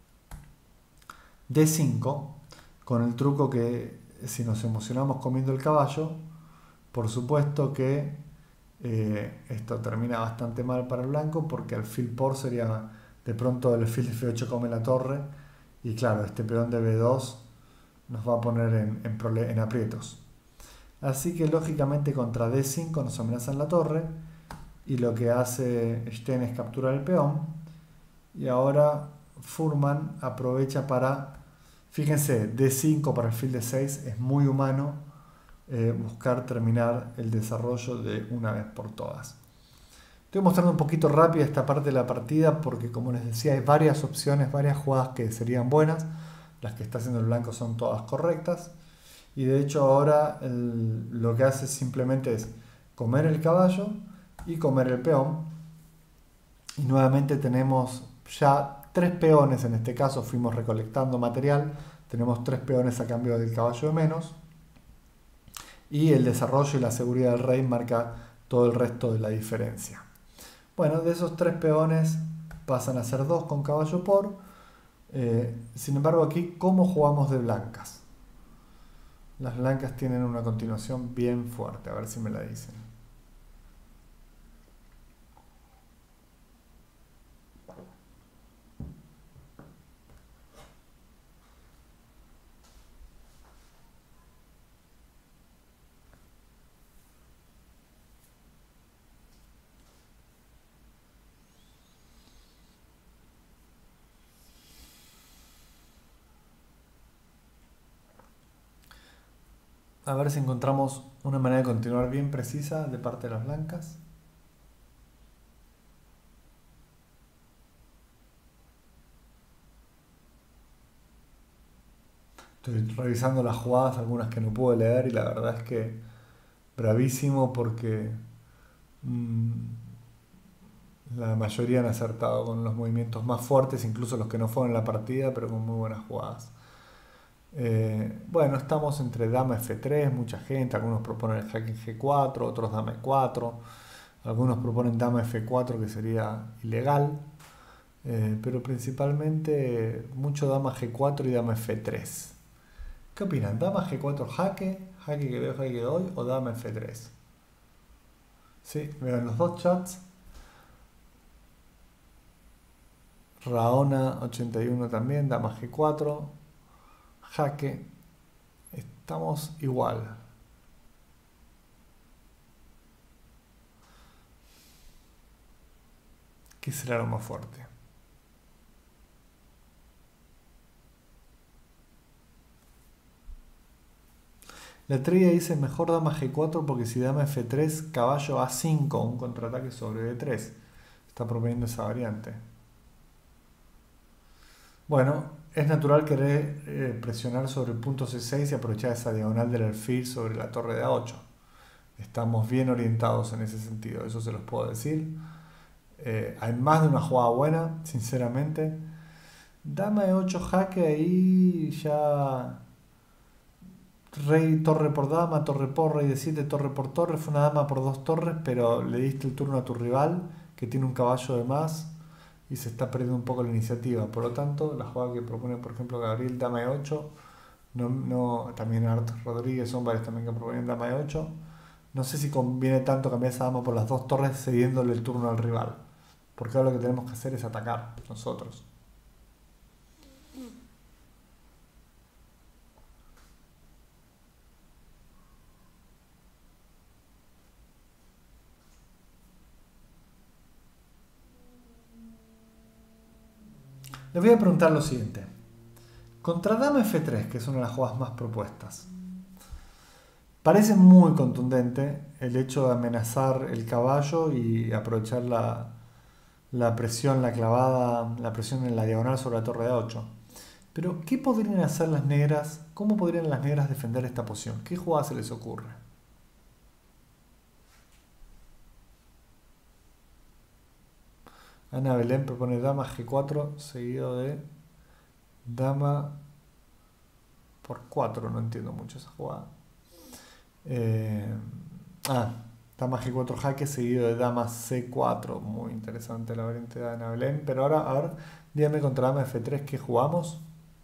S1: D5, con el truco que si nos emocionamos comiendo el caballo, por supuesto que esto termina bastante mal para el blanco, porque alfil por sería de pronto el alfil de F8 come la torre, y claro, este peón de B2 nos va a poner en aprietos. Así que lógicamente contra D5 nos amenazan la torre, y lo que hace Stein es capturar el peón, y ahora Furman aprovecha para, fíjense, D5 para alfil D6 es muy humano, buscar terminar el desarrollo de una vez por todas. Estoy mostrando un poquito rápida esta parte de la partida porque, como les decía, hay varias opciones, varias jugadas que serían buenas. Las que está haciendo el blanco son todas correctas. Y de hecho ahora lo que hace simplemente es comer el caballo y comer el peón. Y nuevamente tenemos ya 3 peones, en este caso fuimos recolectando material. Tenemos 3 peones a cambio del caballo de menos. Y el desarrollo y la seguridad del rey marca todo el resto de la diferencia. Bueno, de esos 3 peones pasan a ser 2 con caballo por. Sin embargo, aquí, ¿cómo jugamos de blancas? Las blancas tienen una continuación bien fuerte, a ver si me la dicen. A ver si encontramos una manera de continuar bien precisa de parte de las blancas. Estoy revisando las jugadas, algunas que no pude leer, y la verdad es que bravísimo porque mmm, la mayoría han acertado con los movimientos más fuertes, incluso los que no fueron en la partida, pero con muy buenas jugadas. Bueno, estamos entre dama F3, mucha gente, algunos proponen el jaque en G4, otros dama E4, algunos proponen dama F4 que sería ilegal, pero principalmente mucho dama G4 y dama F3. ¿Qué opinan? ¿Dama G4 jaque, jaque que veo, jaque que doy, o dama F3? Sí, veo en los dos chats. Raona 81 también, dama G4, jaque. Estamos igual. ¿Qué será lo más fuerte? La trivia dice mejor dama G4 porque si dama F3, caballo A5, un contraataque sobre B3. Está proponiendo esa variante. Bueno, es natural querer presionar sobre el punto C6 y aprovechar esa diagonal del alfil sobre la torre de A8. Estamos bien orientados en ese sentido, eso se los puedo decir. Hay más de una jugada buena, sinceramente. Dama de 8 jaque ahí ya. Rey, torre por dama, torre por, rey de 7, torre por torre. Fue una dama por 2 torres, pero le diste el turno a tu rival, que tiene un caballo de más, y se está perdiendo un poco la iniciativa. Por lo tanto, la jugada que propone, por ejemplo, Gabriel, dama de 8, también Art Rodríguez, son varios también que proponen dama de 8. No sé si conviene tanto cambiar esa dama por las 2 torres cediéndole el turno al rival, porque ahora lo que tenemos que hacer es atacar nosotros. Les voy a preguntar lo siguiente. Contra dama F3, que es una de las jugadas más propuestas, parece muy contundente el hecho de amenazar el caballo y aprovechar la presión, la clavada, la presión en la diagonal sobre la torre de 8. Pero, ¿qué podrían hacer las negras? ¿Cómo podrían las negras defender esta posición? ¿Qué jugada se les ocurre? Ana Belén propone dama G4 seguido de dama por 4. No entiendo mucho esa jugada. Eh, Dama G4 jaque seguido de dama C4. Muy interesante la variante de Ana Belén. Pero ahora, a ver, dígame contra dama F3 ¿qué jugamos?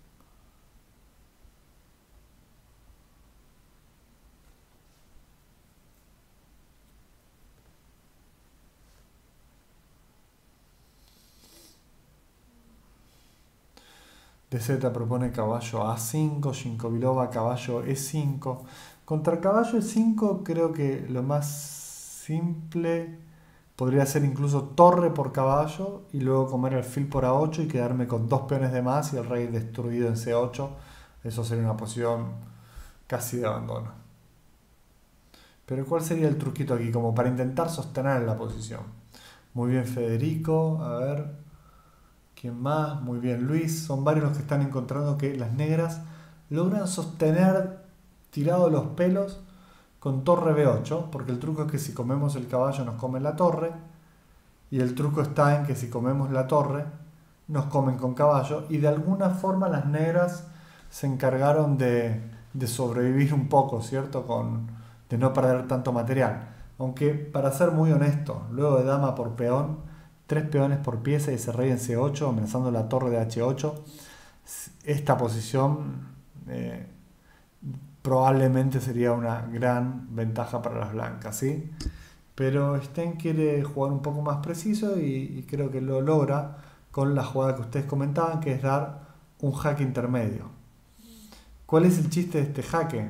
S1: DZ propone caballo A5, Shinkovilova caballo E5. Contra caballo E5 creo que lo más simple podría ser incluso torre por caballo y luego comer alfil por A8 y quedarme con 2 peones de más y el rey destruido en C8. Eso sería una posición casi de abandono. Pero ¿cuál sería el truquito aquí? Como para intentar sostener la posición. Muy bien Federico, a ver, ¿quién más? Muy bien Luis. Son varios los que están encontrando que las negras logran sostener tirado los pelos con torre B8, porque el truco es que si comemos el caballo nos comen la torre, y el truco está en que si comemos la torre nos comen con caballo, y de alguna forma las negras se encargaron de sobrevivir un poco, ¿cierto? De no perder tanto material. Aunque, para ser muy honesto, luego de dama por peón, 3 peones por pieza y ese rey en C8, amenazando la torre de H8, esta posición probablemente sería una gran ventaja para las blancas, ¿sí? Pero Stein quiere jugar un poco más preciso y creo que lo logra con la jugada que ustedes comentaban, que es dar un jaque intermedio. ¿Cuál es el chiste de este jaque?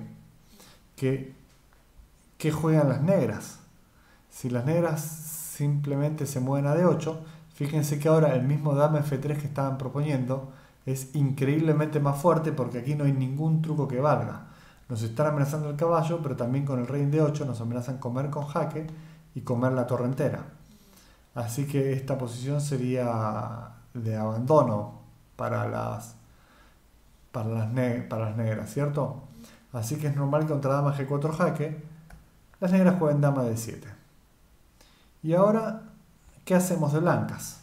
S1: Que juegan las negras. Si las negras simplemente se mueven a D8, fíjense que ahora el mismo dama F3 que estaban proponiendo es increíblemente más fuerte porque aquí no hay ningún truco que valga. Nos están amenazando el caballo, pero también con el rey en D8 nos amenazan comer con jaque y comer la torre entera. Así que esta posición sería de abandono para para las negras, ¿cierto? Así que es normal que contra dama G4 jaque, las negras jueguen dama D7. Y ahora, ¿qué hacemos de blancas?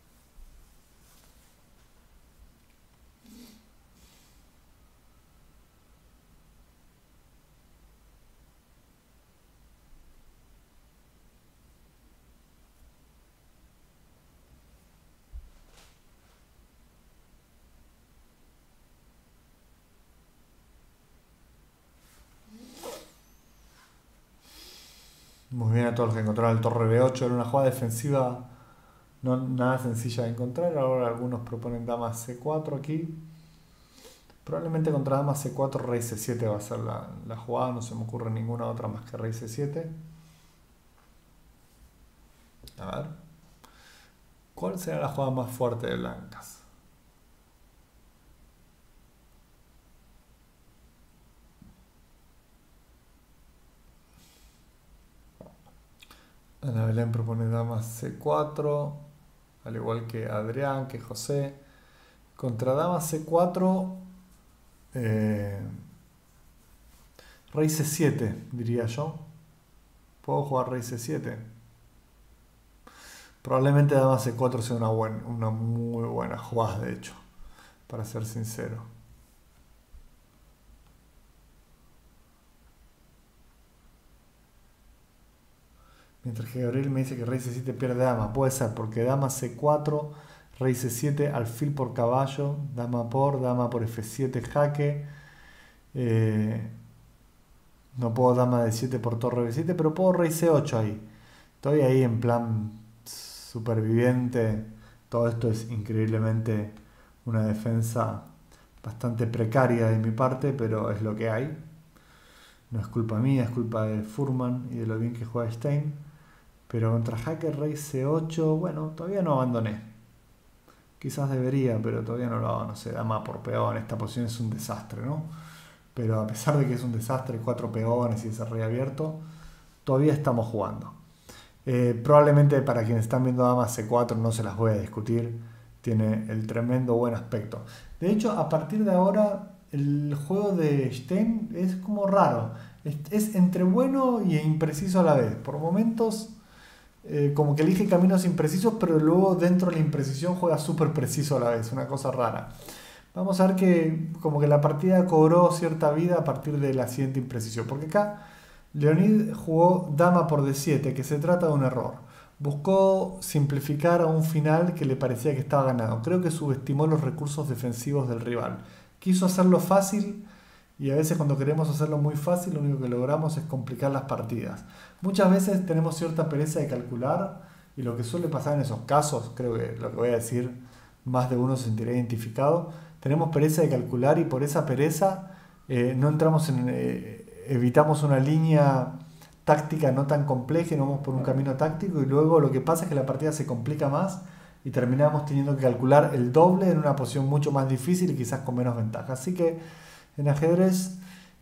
S1: Muy bien a todos los que encontraron el torre B8. Era una jugada defensiva no nada sencilla de encontrar. Ahora algunos proponen dama C4 aquí. Probablemente contra dama C4 rey C7 va a ser la jugada. No se me ocurre ninguna otra más que rey C7. A ver. ¿Cuál será la jugada más fuerte de blancas? Ana Belén propone dama C4, al igual que Adrián, que José. Contra dama C4, rey C7, diría yo. Puedo jugar rey C7. Probablemente dama C4 sea una muy buena jugada, de hecho, para ser sincero. Mientras que Gabriel me dice que rey C7 pierde dama. Puede ser, porque dama C4, rey C7, alfil por caballo, dama por F7, jaque. No puedo dama D7 por torre B7, pero puedo rey C8 ahí. Estoy ahí en plan superviviente. Todo esto es increíblemente una defensa bastante precaria de mi parte, pero es lo que hay. No es culpa mía, es culpa de Furman y de lo bien que juega Stein. Pero contra jaque rey C8, bueno, todavía no abandoné. Quizás debería, pero todavía no lo hago. No sé, dama por peón, esta posición es un desastre, ¿no? Pero a pesar de que es un desastre, 4 peones y ese rey abierto, todavía estamos jugando. Probablemente para quienes están viendo dama C4 no se las voy a discutir. Tiene el tremendo buen aspecto. De hecho, a partir de ahora, el juego de Stein es como raro. Es entre bueno y impreciso a la vez. Por momentos, como que elige caminos imprecisos, pero luego dentro de la imprecisión juega súper preciso a la vez. Una cosa rara. Vamos a ver que como que la partida cobró cierta vida a partir de la siguiente imprecisión. Porque acá Leonid jugó dama por D7, que se trata de un error. Buscó simplificar a un final que le parecía que estaba ganado. Creo que subestimó los recursos defensivos del rival. Quiso hacerlo fácil y a veces cuando queremos hacerlo muy fácil lo único que logramos es complicar las partidas. Muchas veces tenemos cierta pereza de calcular y lo que suele pasar en esos casos, creo que lo que voy a decir más de uno se sentirá identificado, tenemos pereza de calcular y por esa pereza no entramos evitamos una línea táctica no tan compleja y nos vamos por un camino táctico y luego lo que pasa es que la partida se complica más y terminamos teniendo que calcular el doble en una posición mucho más difícil y quizás con menos ventaja. Así que en ajedrez,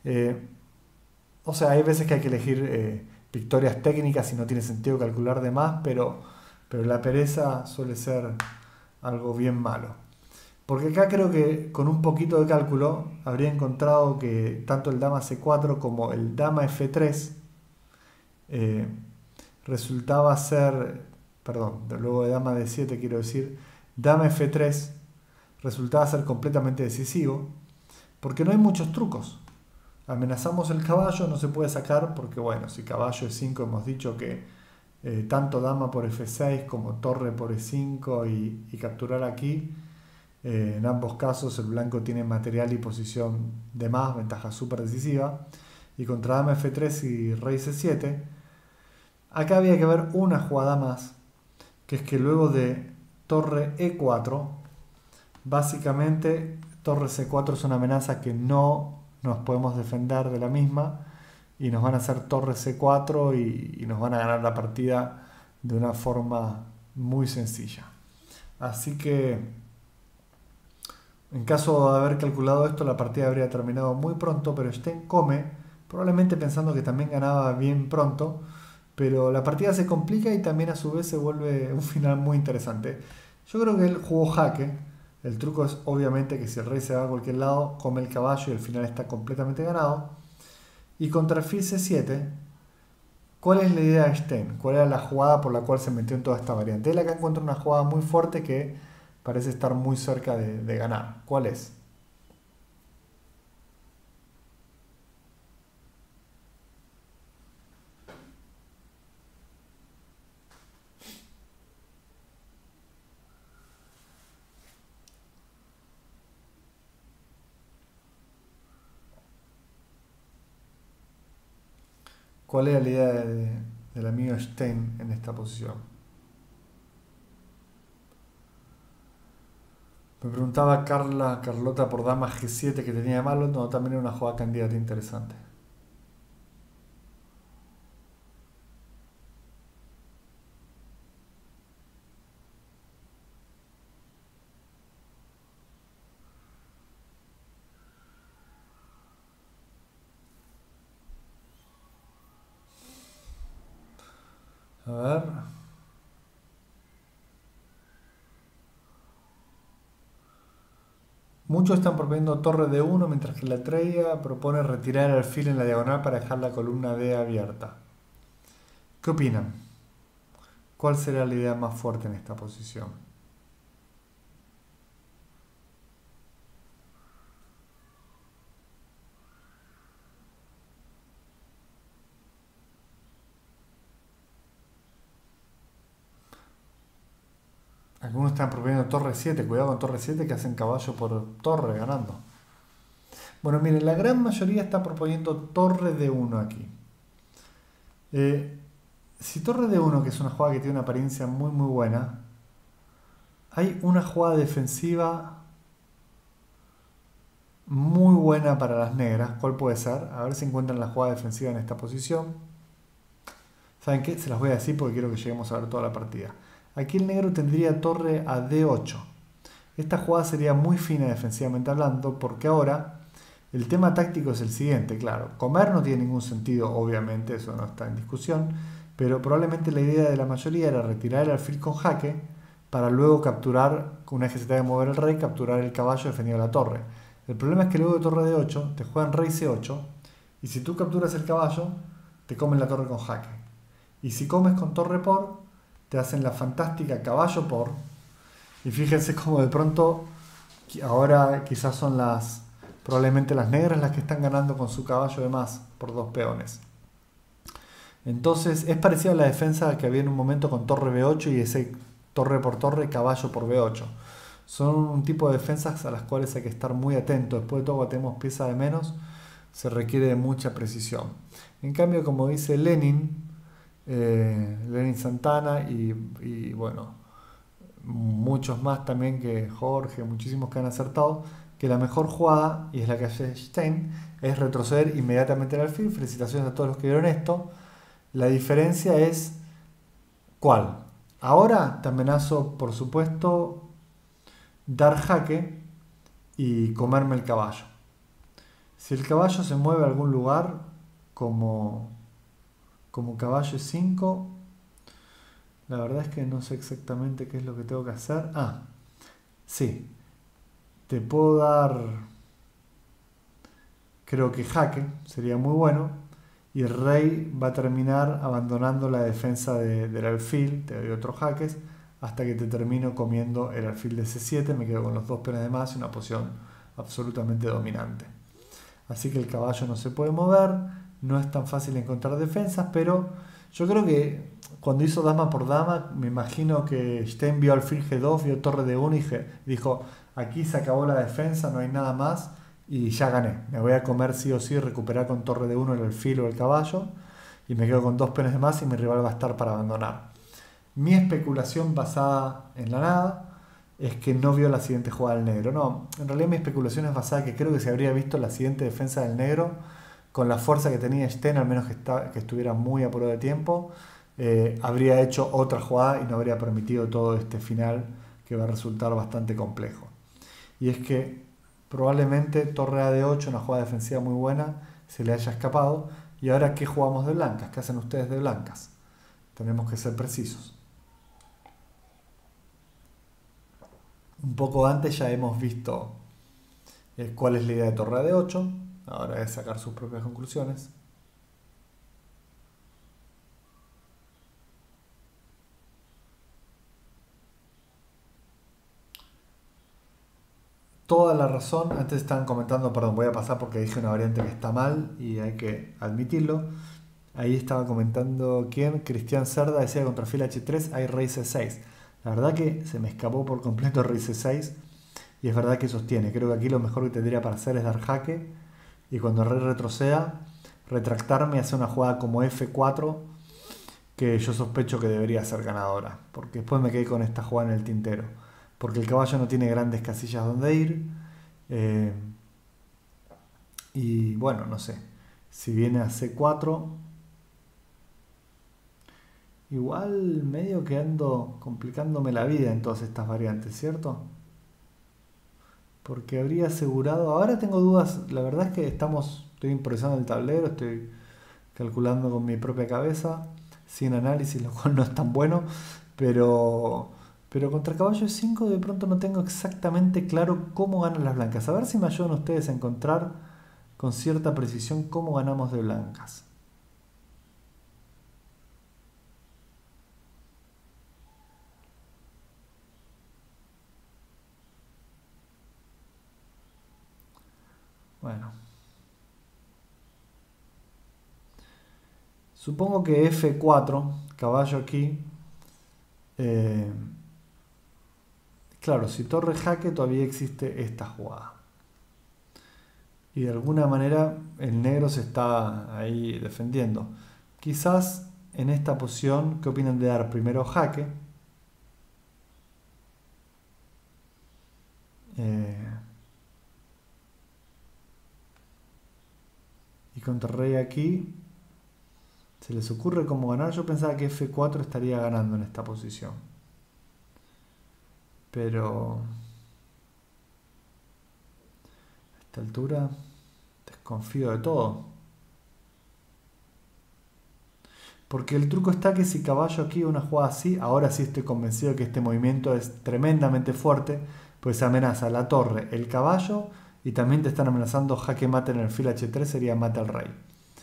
S1: o sea, hay veces que hay que elegir victorias técnicas y no tiene sentido calcular de más, pero la pereza suele ser algo bien malo. Porque acá creo que con un poquito de cálculo habría encontrado que tanto el dama C4 como el dama F3 eh, resultaba ser, perdón, luego de dama D7 quiero decir, dama F3 resultaba ser completamente decisivo porque no hay muchos trucos. Amenazamos el caballo, no se puede sacar porque bueno, si caballo E5 hemos dicho que tanto dama por F6 como torre por E5 y capturar aquí. En ambos casos el blanco tiene material y posición de más, ventaja súper decisiva. Y contra dama F3 y rey C7, acá había que ver una jugada más, que es que luego de torre E4, básicamente torre C4 es una amenaza que no nos podemos defender de la misma y nos van a hacer torre C4 y nos van a ganar la partida de una forma muy sencilla. Así que en caso de haber calculado esto, la partida habría terminado muy pronto, pero Stein come, probablemente pensando que también ganaba bien pronto, pero la partida se complica y también a su vez se vuelve un final muy interesante. Yo creo que él jugó jaque, el truco es obviamente que si el rey se va a cualquier lado, come el caballo y el final está completamente ganado. Y contra alfil C7, ¿cuál es la idea de Stein? ¿Cuál era la jugada por la cual se metió en toda esta variante? Él acá encuentra una jugada muy fuerte que parece estar muy cerca de ganar. ¿Cuál es? ¿Cuál era la idea del amigo Stein en esta posición? Me preguntaba Carlota por dama G7 que tenía de malo. No, también era una jugada candidata interesante. A ver. Muchos están proponiendo torre de 1 mientras que la estrella propone retirar el alfil en la diagonal para dejar la columna D abierta. ¿Qué opinan? ¿Cuál será la idea más fuerte en esta posición? Algunos están proponiendo torre 7. Cuidado con torre 7 que hacen caballo por torre ganando. Bueno, miren, la gran mayoría está proponiendo torre de 1 aquí. Eh, si torre de 1, que es una jugada que tiene una apariencia muy muy buena, hay una jugada defensiva muy buena para las negras. ¿Cuál puede ser? A ver si encuentran la jugada defensiva en esta posición. ¿Saben qué? Se las voy a decir porque quiero que lleguemos a ver toda la partida. Aquí el negro tendría torre a D8. Esta jugada sería muy fina defensivamente hablando porque ahora el tema táctico es el siguiente, claro. Comer no tiene ningún sentido, obviamente, eso no está en discusión, pero probablemente la idea de la mayoría era retirar el alfil con jaque para luego capturar, una vez que se tenga que mover el rey, capturar el caballo defendiendo la torre. El problema es que luego de torre D8 te juegan rey C8 y si tú capturas el caballo, te comen la torre con jaque. Y si comes con torre por, te hacen la fantástica caballo por. Y fíjense cómo de pronto, ahora quizás son probablemente las negras las que están ganando con su caballo de más por 2 peones. Entonces es parecido a la defensa que había en un momento con torre B8 y ese torre por torre, caballo por B8. Son un tipo de defensas a las cuales hay que estar muy atento. Después de todo, cuando tenemos pieza de menos, se requiere de mucha precisión. En cambio, como dice Lenin Santana y bueno, muchos más también que Jorge, muchísimos que han acertado, que la mejor jugada, y es la que hace Stein, es retroceder inmediatamente al alfil. Felicitaciones a todos los que vieron esto. La diferencia es ¿cuál? Ahora te amenazo, por supuesto, dar jaque y comerme el caballo. Si el caballo se mueve a algún lugar como caballo 5, la verdad es que no sé exactamente qué es lo que tengo que hacer. Ah, sí, te puedo dar, creo que jaque, sería muy bueno, y el rey va a terminar abandonando la defensa del alfil, te doy otros jaques, hasta que te termino comiendo el alfil de C7, me quedo con los 2 peones de más y una posición absolutamente dominante. Así que el caballo no se puede mover, no es tan fácil encontrar defensas, pero yo creo que cuando hizo dama por dama, me imagino que Stein vio alfil G2, vio torre de 1 y dijo, aquí se acabó la defensa, no hay nada más y ya gané. Me voy a comer sí o sí, recuperar con torre de 1 el alfil o el caballo y me quedo con 2 peones de más y mi rival va a estar para abandonar. Mi especulación basada en la nada es que no vio la siguiente jugada del negro. No, en realidad mi especulación es basada en que creo que se habría visto la siguiente defensa del negro con la fuerza que tenía Stein, al menos que estuviera muy apurado de tiempo, habría hecho otra jugada y no habría permitido todo este final que va a resultar bastante complejo. Y es que probablemente torre a D8, una jugada defensiva muy buena, se le haya escapado. Y ahora, ¿qué jugamos de blancas? ¿Qué hacen ustedes de blancas? Tenemos que ser precisos. Un poco antes ya hemos visto cuál es la idea de torre a D8. Ahora es sacar sus propias conclusiones. Toda la razón. Antes estaban comentando, perdón, voy a pasar porque dije una variante que está mal y hay que admitirlo. Ahí estaba comentando quién, Cristian Cerda, decía contra fila H3 hay rey C6. La verdad que se me escapó por completo rey C6 y es verdad que sostiene. Creo que aquí lo mejor que tendría para hacer es dar jaque y cuando el rey retroceda, retractarme y hacer una jugada como F4 que yo sospecho que debería ser ganadora. Porque después me quedé con esta jugada en el tintero. Porque el caballo no tiene grandes casillas donde ir. Y bueno, no sé. Si viene a C4, igual medio que ando complicándome la vida en todas estas variantes, ¿cierto? Porque habría asegurado... Ahora tengo dudas, la verdad es que estoy improvisando el tablero, estoy calculando con mi propia cabeza, sin análisis, lo cual no es tan bueno, pero contra caballo 5 de pronto no tengo exactamente claro cómo ganan las blancas. A ver si me ayudan ustedes a encontrar con cierta precisión cómo ganamos de blancas. Bueno, supongo que F4, caballo aquí. eh, claro, si torre jaque todavía existe esta jugada. Y de alguna manera el negro se está ahí defendiendo. Quizás en esta posición, ¿qué opinan de dar primero jaque? Eh, y contra rey aquí, ¿se les ocurre cómo ganar? Yo pensaba que F4 estaría ganando en esta posición. Pero a esta altura desconfío de todo. Porque el truco está que si caballo aquí una jugada así, ahora sí estoy convencido de que este movimiento es tremendamente fuerte, pues amenaza la torre, el caballo y también te están amenazando jaque mate en el fil H3, sería mate al rey.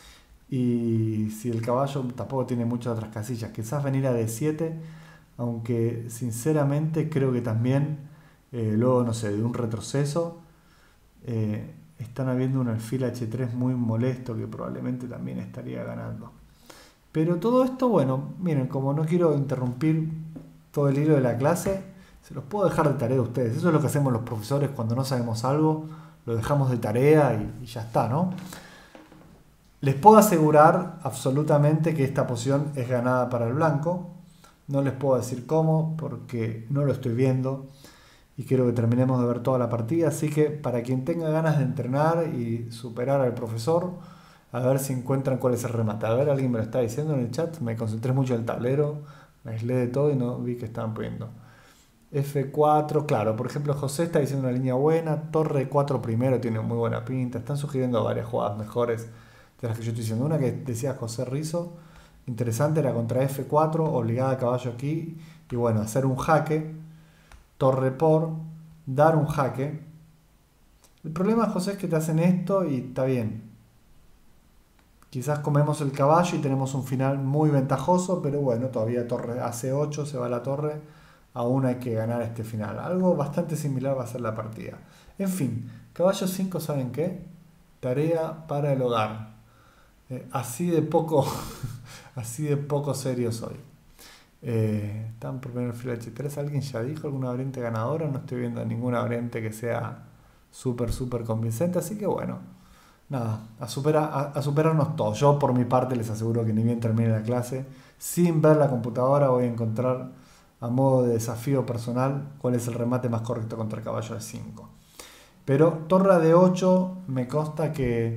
S1: Y si el caballo tampoco tiene muchas otras casillas, quizás venir a D7, aunque sinceramente creo que también, luego no sé, de un retroceso, están habiendo un alfil H3 muy molesto que probablemente también estaría ganando. Pero todo esto, bueno, miren, como no quiero interrumpir todo el hilo de la clase, se los puedo dejar de tarea a ustedes. Eso es lo que hacemos los profesores cuando no sabemos algo, lo dejamos de tarea y ya está, ¿no? Les puedo asegurar absolutamente que esta posición es ganada para el blanco. No les puedo decir cómo porque no lo estoy viendo y quiero que terminemos de ver toda la partida. Así que para quien tenga ganas de entrenar y superar al profesor, a ver si encuentran cuál es el remate. A ver, alguien me lo está diciendo en el chat. Me concentré mucho en el tablero, me aislé de todo y no vi que estaban poniendo. F4, claro, por ejemplo José está diciendo una línea buena, torre 4 primero tiene muy buena pinta, están sugiriendo varias jugadas mejores de las que yo estoy diciendo. Una que decía José Rizo, interesante, era contra F4, obligada a caballo aquí, y bueno, hacer un jaque, torre por, dar un jaque. El problema, José, es que te hacen esto y está bien. Quizás comemos el caballo y tenemos un final muy ventajoso, pero bueno, todavía torre AC8, se va la torre, aún hay que ganar este final. Algo bastante similar va a ser la partida. En fin, caballo 5, ¿saben qué? Tarea para el hogar. Así de poco, así de poco serio soy. Están por poner el filo H3. ¿Alguien ya dijo alguna variante ganadora? No estoy viendo ninguna variante que sea súper convincente, así que bueno. Nada, a superarnos todos. Yo por mi parte les aseguro que ni bien termine la clase, sin ver la computadora voy a encontrar a modo de desafío personal cuál es el remate más correcto contra el caballo de 5. Pero torre de 8 me consta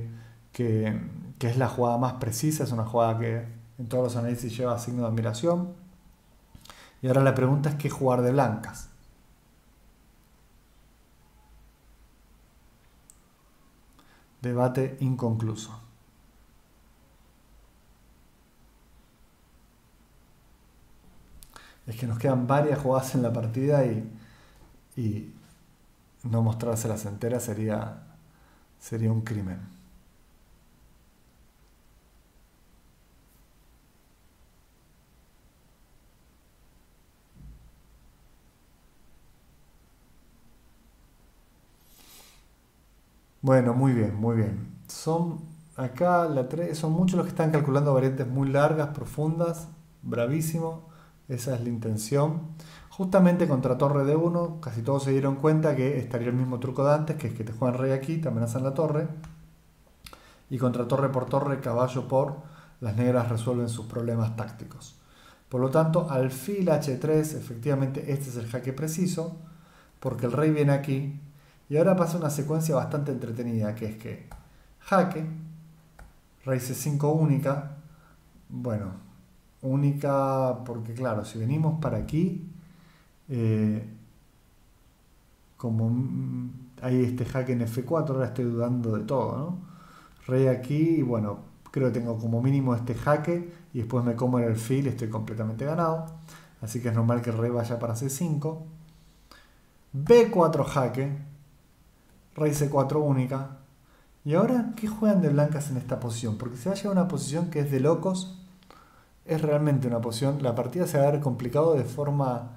S1: que es la jugada más precisa, es una jugada que en todos los análisis lleva signo de admiración. Y ahora la pregunta es qué jugar de blancas. Debate inconcluso. Es que nos quedan varias jugadas en la partida y no mostrárselas enteras sería un crimen. Bueno, muy bien, muy bien. Acá son muchos los que están calculando variantes muy largas, profundas, bravísimo. Esa es la intención. Justamente contra torre de 1, casi todos se dieron cuenta que estaría el mismo truco de antes, que es que te juegan rey aquí, te amenazan la torre. Y contra torre por torre, caballo por, las negras resuelven sus problemas tácticos. Por lo tanto, alfil H3, efectivamente este es el jaque preciso, porque el rey viene aquí. Y ahora pasa una secuencia bastante entretenida, que es que jaque, rey C5 única, bueno, única porque claro, si venimos para aquí, eh, como hay este jaque en F4, ahora estoy dudando de todo, ¿no? Rey aquí, y bueno, creo que tengo como mínimo este jaque, y después me como el alfil, estoy completamente ganado, así que es normal que el rey vaya para C5, B4 jaque, rey C4 única. Y ahora, ¿qué juegan de blancas en esta posición? Porque se va a llegar a una posición que es de locos. Es realmente una posición. La partida se va a ver complicado de forma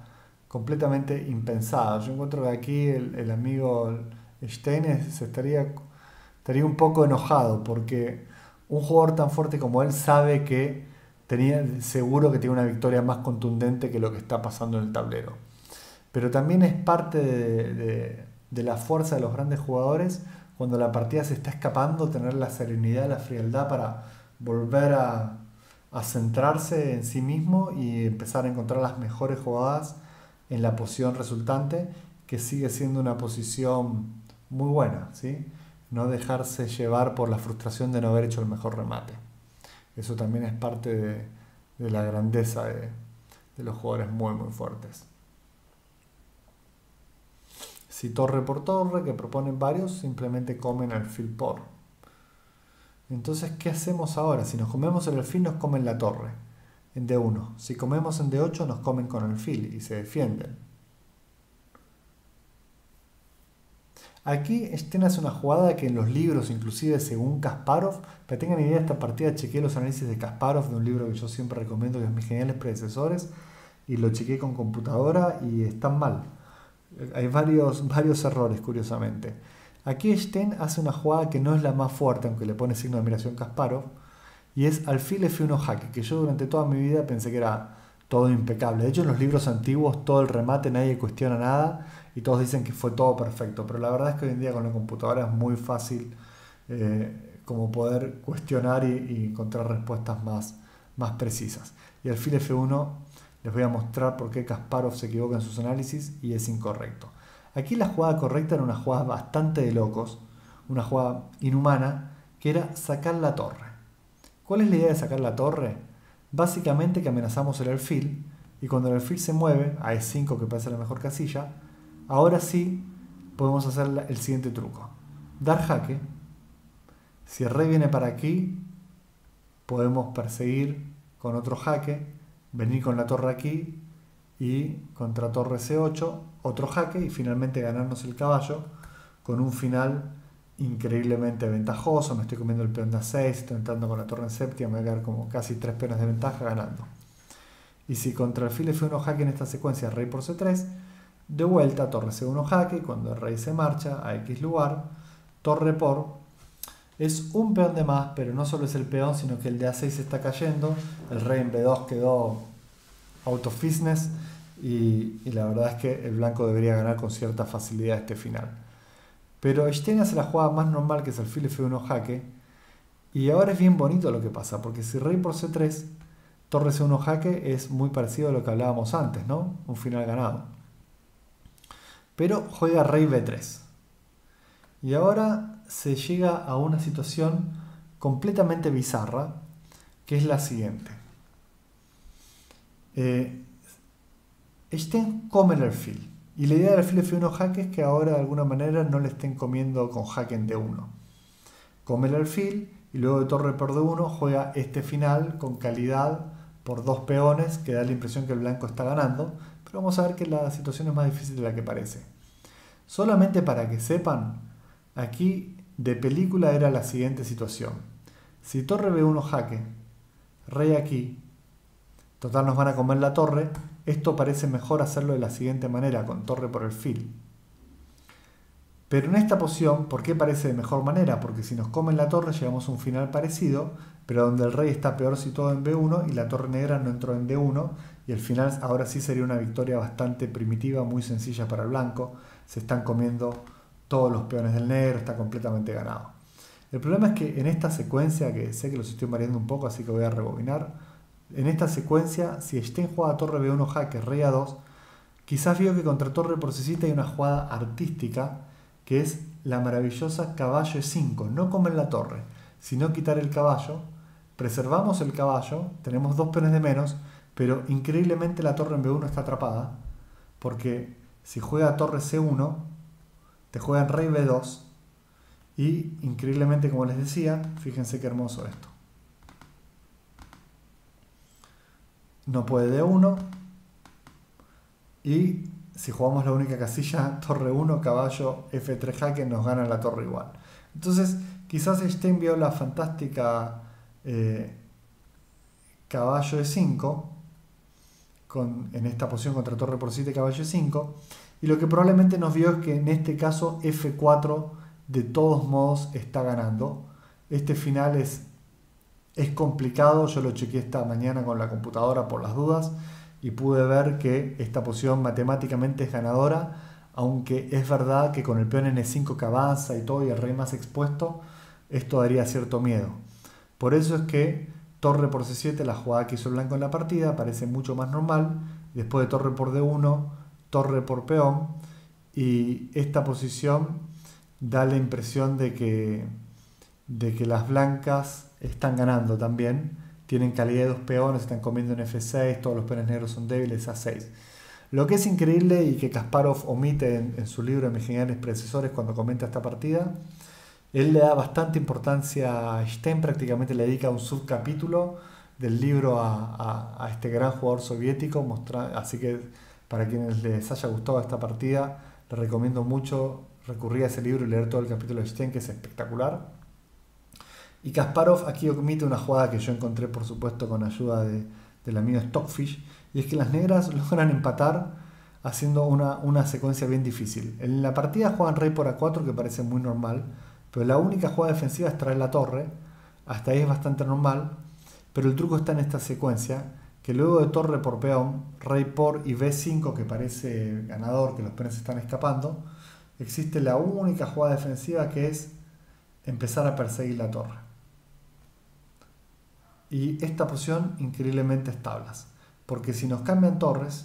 S1: completamente impensada. Yo encuentro que aquí el amigo Stein se estaría estaría un poco enojado porque un jugador tan fuerte como él sabe que seguro que tiene una victoria más contundente que lo que está pasando en el tablero. Pero también es parte de la fuerza de los grandes jugadores cuando la partida se está escapando, tener la serenidad, la frialdad para volver a centrarse en sí mismo y empezar a encontrar las mejores jugadas en la posición resultante, que sigue siendo una posición muy buena, ¿sí? No dejarse llevar por la frustración de no haber hecho el mejor remate. Eso también es parte de la grandeza de los jugadores muy muy fuertes. Si torre por torre, que proponen varios, simplemente comen alfil por. Entonces, ¿qué hacemos ahora? Si nos comemos el alfil, nos comen la torre en D1. Si comemos en D8, nos comen con alfil y se defienden. Aquí Stein hace una jugada que en los libros, inclusive según Kasparov, para que tengan idea de esta partida, chequeé los análisis de Kasparov, de un libro que yo siempre recomiendo, que es Mis geniales predecesores, y lo chequeé con computadora y están mal. Hay varios errores, curiosamente. Aquí Stein hace una jugada que no es la más fuerte, aunque le pone signo de admiración Kasparov, y es alfil F1 jaque, que yo durante toda mi vida pensé que era todo impecable. De hecho, en los libros antiguos, todo el remate, nadie cuestiona nada, y todos dicen que fue todo perfecto. Pero la verdad es que hoy en día con la computadora es muy fácil como poder cuestionar y encontrar respuestas más precisas. Y alfil F1 les voy a mostrar por qué Kasparov se equivoca en sus análisis y es incorrecto. Aquí la jugada correcta era una jugada bastante de locos, una jugada inhumana, que era sacar la torre. ¿Cuál es la idea de sacar la torre? Básicamente que amenazamos el alfil, y cuando el alfil se mueve a E5, que parece la mejor casilla, ahora sí podemos hacer el siguiente truco. Dar jaque. Si el rey viene para aquí, podemos perseguir con otro jaque, venir con la torre aquí y contra torre C8, otro jaque y finalmente ganarnos el caballo con un final increíblemente ventajoso. Me estoy comiendo el peón de A6, estoy entrando con la torre en séptima, me voy a quedar como casi 3 peones de ventaja ganando. Y si contra alfil F1 jaque en esta secuencia rey por C3, de vuelta torre C1 jaque, cuando el rey se marcha a X lugar, torre por, es un peón de más, pero no solo es el peón, sino que el de A6 está cayendo, el rey en B2 quedó out of business y la verdad es que el blanco debería ganar con cierta facilidad este final. Pero Stein hace la jugada más normal, que es alfil F1 jaque, y ahora es bien bonito lo que pasa, porque si rey por C3, torre C1 jaque es muy parecido a lo que hablábamos antes, ¿no? Un final ganado. Pero juega rey B3. Y ahora se llega a una situación completamente bizarra, que es la siguiente. Stein come el alfil. Y la idea del alfil F1 jaque es que ahora de alguna manera no le estén comiendo con jaque en D1. Come el alfil y luego de torre por D1 juega este final con calidad por 2 peones, que da la impresión que el blanco está ganando, pero vamos a ver que la situación es más difícil de la que parece. Solamente para que sepan, aquí de película era la siguiente situación. Si torre B1 jaque, rey aquí, total nos van a comer la torre, esto parece mejor hacerlo de la siguiente manera, con torre por alfil. Pero en esta posición, ¿por qué parece de mejor manera? Porque si nos comen la torre llegamos a un final parecido, pero donde el rey está peor situado en B1 y la torre negra no entró en D1, y el final ahora sí sería una victoria bastante primitiva, muy sencilla para el blanco. Se están comiendo todos los peones del negro, está completamente ganado. El problema es que en esta secuencia, que sé que los estoy mareando un poco, así que voy a rebobinar, en esta secuencia, si Stein juega torre B1 jaque, rey A2, quizás vio que contra torre por C7 hay una jugada artística, que es la maravillosa caballo E5, no comer la torre, sino quitar el caballo, preservamos el caballo, tenemos 2 peones de menos, pero increíblemente la torre en B1 está atrapada, porque si juega torre C1, te juegan rey B2, y increíblemente, como les decía, fíjense qué hermoso esto. No puede D1, y si jugamos la única casilla, torre 1, caballo, F3 jaque, nos gana la torre igual. Entonces, quizás Stein vio la fantástica caballo E5, en esta posición contra torre por 7, caballo E5, y lo que probablemente nos vio es que en este caso F4 de todos modos está ganando. Este final es complicado, yo lo chequeé esta mañana con la computadora por las dudas y pude ver que esta posición matemáticamente es ganadora, aunque es verdad que con el peón N5 que avanza y todo y el rey más expuesto, esto daría cierto miedo. Por eso es que torre por C7, la jugada que hizo el blanco en la partida, parece mucho más normal. Después de torre por D1, torre por peón, y esta posición da la impresión de que las blancas están ganando también. Tienen calidad de dos peones, están comiendo en F6, todos los peones negros son débiles, A6. Lo que es increíble y que Kasparov omite en su libro de Mis geniales predecesores cuando comenta esta partida, él le da bastante importancia a Stein, prácticamente le dedica un subcapítulo del libro a este gran jugador soviético, así que para quienes les haya gustado esta partida, les recomiendo mucho recurrir a ese libro y leer todo el capítulo de Stein, que es espectacular. Y Kasparov aquí omite una jugada que yo encontré, por supuesto, con ayuda del amigo Stockfish, y es que las negras logran empatar haciendo una secuencia bien difícil. En la partida juegan rey por A4, que parece muy normal, pero la única jugada defensiva es traer la torre. Hasta ahí es bastante normal, pero el truco está en esta secuencia, que luego de torre por peón, rey por y B5, que parece ganador, que los peones están escapando, existe la única jugada defensiva, que es empezar a perseguir la torre. Y esta posición increíblemente es tablas, porque si nos cambian torres,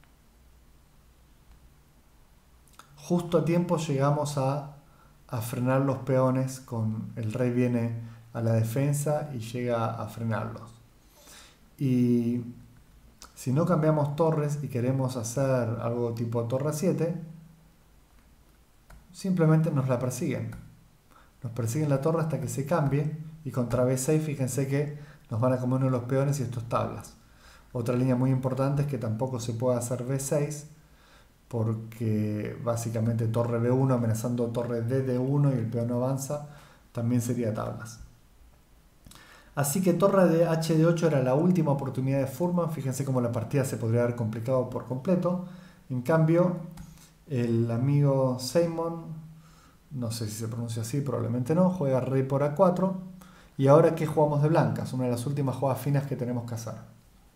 S1: justo a tiempo llegamos a frenar los peones, con el rey viene a la defensa y llega a frenarlos. Y si no cambiamos torres y queremos hacer algo tipo torre 7, simplemente nos la persiguen. Nos persiguen la torre hasta que se cambie, y contra B6 fíjense que nos van a comer uno de los peones y esto es tablas. Otra línea muy importante es que tampoco se puede hacer B6, porque básicamente torre B1 amenazando torre D1 y el peón no avanza, también sería tablas. Así que torre de HD8 era la última oportunidad de Fuhrman. Fíjense cómo la partida se podría haber complicado por completo. En cambio, el amigo Simon, no sé si se pronuncia así, probablemente no, juega rey por A4. Y ahora, ¿qué jugamos de blancas? Una de las últimas jugadas finas que tenemos que hacer.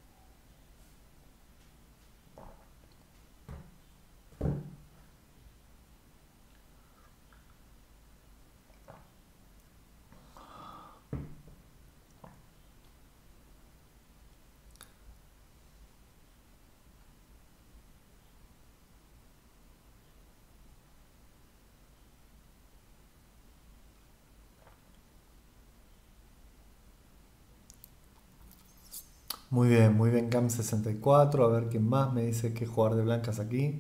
S1: Muy bien, Gam64. A ver quién más me dice qué jugar de blancas aquí.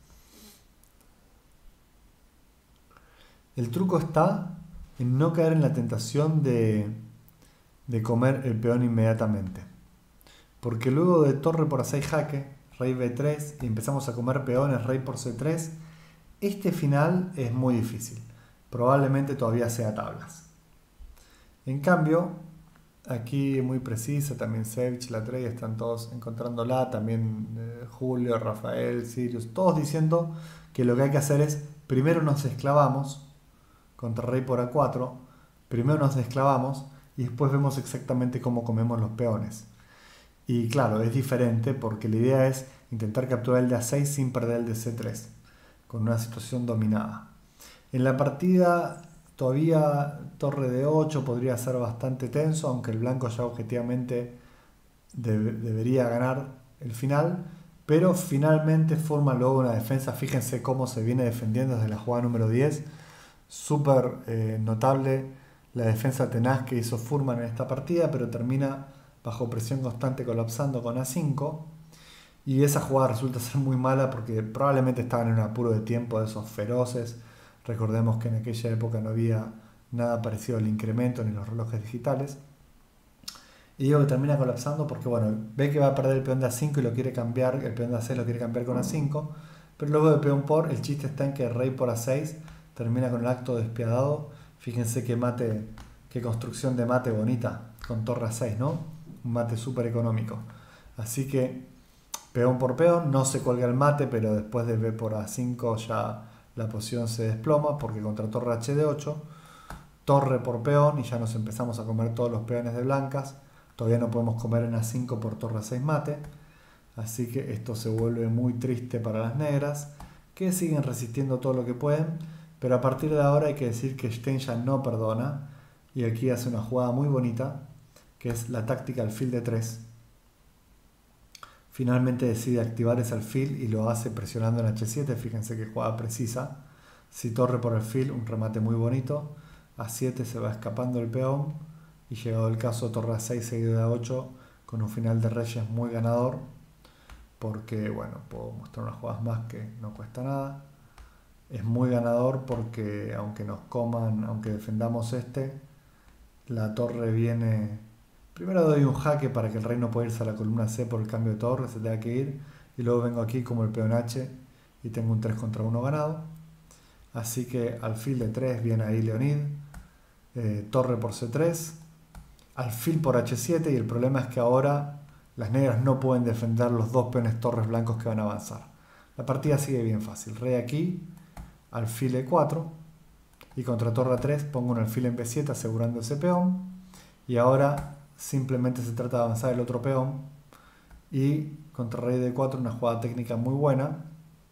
S1: El truco está en no caer en la tentación de comer el peón inmediatamente. Porque luego de torre por A6 jaque, rey B3, y empezamos a comer peones, rey por C3, este final es muy difícil. Probablemente todavía sea tablas. En cambio, aquí muy precisa, también Sevich, Latrey, están todos encontrándola, también Julio, Rafael, Sirius, todos diciendo que lo que hay que hacer es, primero nos esclavamos, contra rey por A4, primero nos desclavamos y después vemos exactamente cómo comemos los peones. Y claro, es diferente porque la idea es intentar capturar el de A6 sin perder el de C3, con una situación dominada. En la partida todavía torre de 8 podría ser bastante tenso, aunque el blanco ya objetivamente debería ganar el final, pero finalmente forma luego una defensa. Fíjense cómo se viene defendiendo desde la jugada número 10. Súper notable la defensa tenaz que hizo Fuhrman en esta partida, pero termina bajo presión constante colapsando con A5, y esa jugada resulta ser muy mala porque probablemente estaban en un apuro de tiempo de esos feroces. Recordemos que en aquella época no había nada parecido al incremento ni los relojes digitales. Y digo que termina colapsando porque bueno, ve que va a perder el peón de A5 y lo quiere cambiar, el peón de A6 lo quiere cambiar con A5, pero luego de peón por, el chiste está en que el rey por A6 termina con el acto despiadado. Fíjense qué mate, qué construcción de mate bonita, con torre A6, ¿no? Un mate súper económico. Así que peón por peón, no se cuelga el mate, pero después de B por A5 ya la posición se desploma porque contra torre H de 8, torre por peón y ya nos empezamos a comer todos los peones de blancas. Todavía no podemos comer en A5 por torre A6 mate. Así que esto se vuelve muy triste para las negras, que siguen resistiendo todo lo que pueden, pero a partir de ahora hay que decir que Stein ya no perdona, y aquí hace una jugada muy bonita, que es la táctica alfil de 3. Finalmente decide activar ese alfil y lo hace presionando en H7, fíjense que jugada precisa. Si torre por alfil, un remate muy bonito. A7 se va escapando el peón, y llegado el caso torre A6 seguido de A8 con un final de reyes muy ganador, porque bueno, puedo mostrar unas jugadas más que no cuesta nada. Es muy ganador porque aunque nos coman, aunque defendamos la torre viene. Primero doy un jaque para que el rey no pueda irse a la columna C por el cambio de torre, se tenga que ir, y luego vengo aquí como el peón H y tengo un 3 contra 1 ganado. Así que alfil de 3 viene ahí Leonid, torre por C3, alfil por H7, y el problema es que ahora las negras no pueden defender los dos peones torres blancos que van a avanzar. La partida sigue bien fácil, rey aquí, alfil E4, y contra torre A3 pongo un alfil en B7 asegurando ese peón, y ahora simplemente se trata de avanzar el otro peón, y contra rey D4 una jugada técnica muy buena,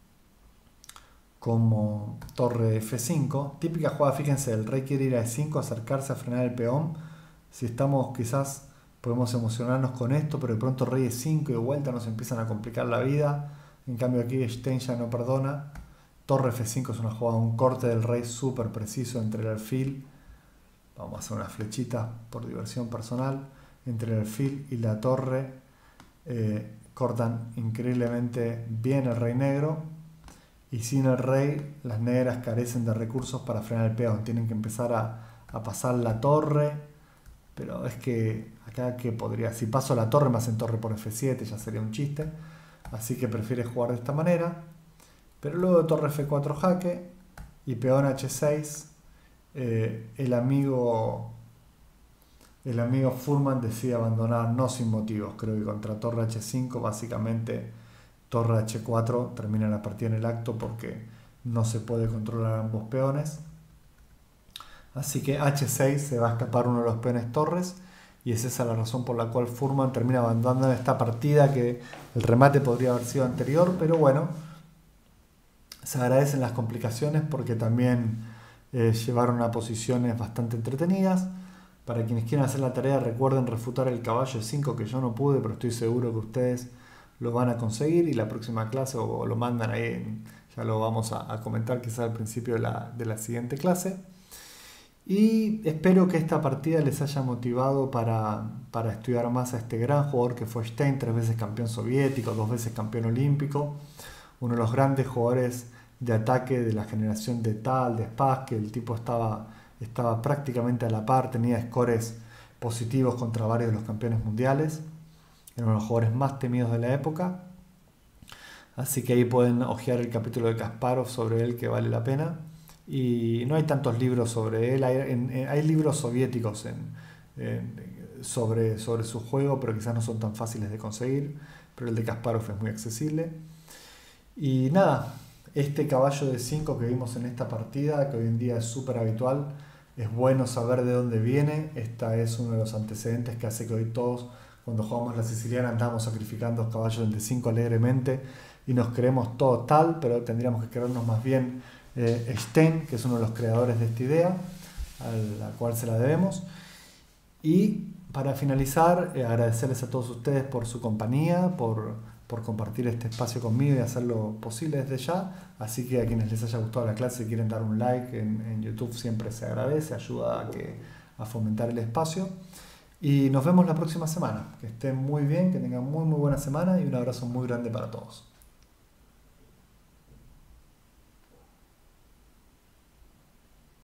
S1: como torre F5, típica jugada, fíjense, el rey quiere ir a E5, acercarse a frenar el peón. Si estamos, quizás podemos emocionarnos con esto, pero de pronto rey E5 y de vuelta nos empiezan a complicar la vida. En cambio aquí Stein ya no perdona. Torre F5 es una jugada, un corte del rey súper preciso entre el alfil. Vamos a hacer una flechita por diversión personal. Entre el alfil y la torre cortan increíblemente bien el rey negro. Y sin el rey, las negras carecen de recursos para frenar el peón. Tienen que empezar a pasar la torre. Pero es que acá que podría, si paso la torre me hacen torre por F7, ya sería un chiste. Así que prefiere jugar de esta manera. Pero luego de torre F4 jaque y peón H6, el amigo Fuhrman decide abandonar, no sin motivos. Creo que contra torre H5 básicamente torre H4 termina la partida en el acto porque no se puede controlar ambos peones. Así que H6 se va a escapar uno de los peones torres, y es esa la razón por la cual Fuhrman termina abandonando esta partida, que el remate podría haber sido anterior, pero bueno, se agradecen las complicaciones porque también llevaron a posiciones bastante entretenidas. Para quienes quieran hacer la tarea, recuerden refutar el caballo E5, que yo no pude, pero estoy seguro que ustedes lo van a conseguir, y la próxima clase o lo mandan ahí, ya lo vamos a comentar quizás al principio de la siguiente clase. Y espero que esta partida les haya motivado para estudiar más a este gran jugador que fue Stein, 3 veces campeón soviético, 2 veces campeón olímpico, uno de los grandes jugadores de ataque de la generación de Tal, de Spassky. El tipo estaba prácticamente a la par, tenía scores positivos contra varios de los campeones mundiales, era uno de los jugadores más temidos de la época. Así que ahí pueden hojear el capítulo de Kasparov sobre él, que vale la pena. Y no hay tantos libros sobre él, hay libros soviéticos sobre su juego, pero quizás no son tan fáciles de conseguir, pero el de Kasparov es muy accesible. Y nada, este caballo de 5 que vimos en esta partida, que hoy en día es súper habitual, es bueno saber de dónde viene. Esta es uno de los antecedentes que hace que hoy todos, cuando jugamos la siciliana, andamos sacrificando caballos del D5 alegremente y nos creemos todo Tal, pero tendríamos que creernos más bien Stein, que es uno de los creadores de esta idea, a la cual se la debemos. Y para finalizar, agradecerles a todos ustedes por su compañía, por compartir este espacio conmigo y hacerlo posible desde ya. Así que a quienes les haya gustado la clase y quieren dar un like en YouTube, siempre se agradece, ayuda a fomentar el espacio. Y nos vemos la próxima semana. Que estén muy bien, que tengan muy buena semana, y un abrazo muy grande para todos.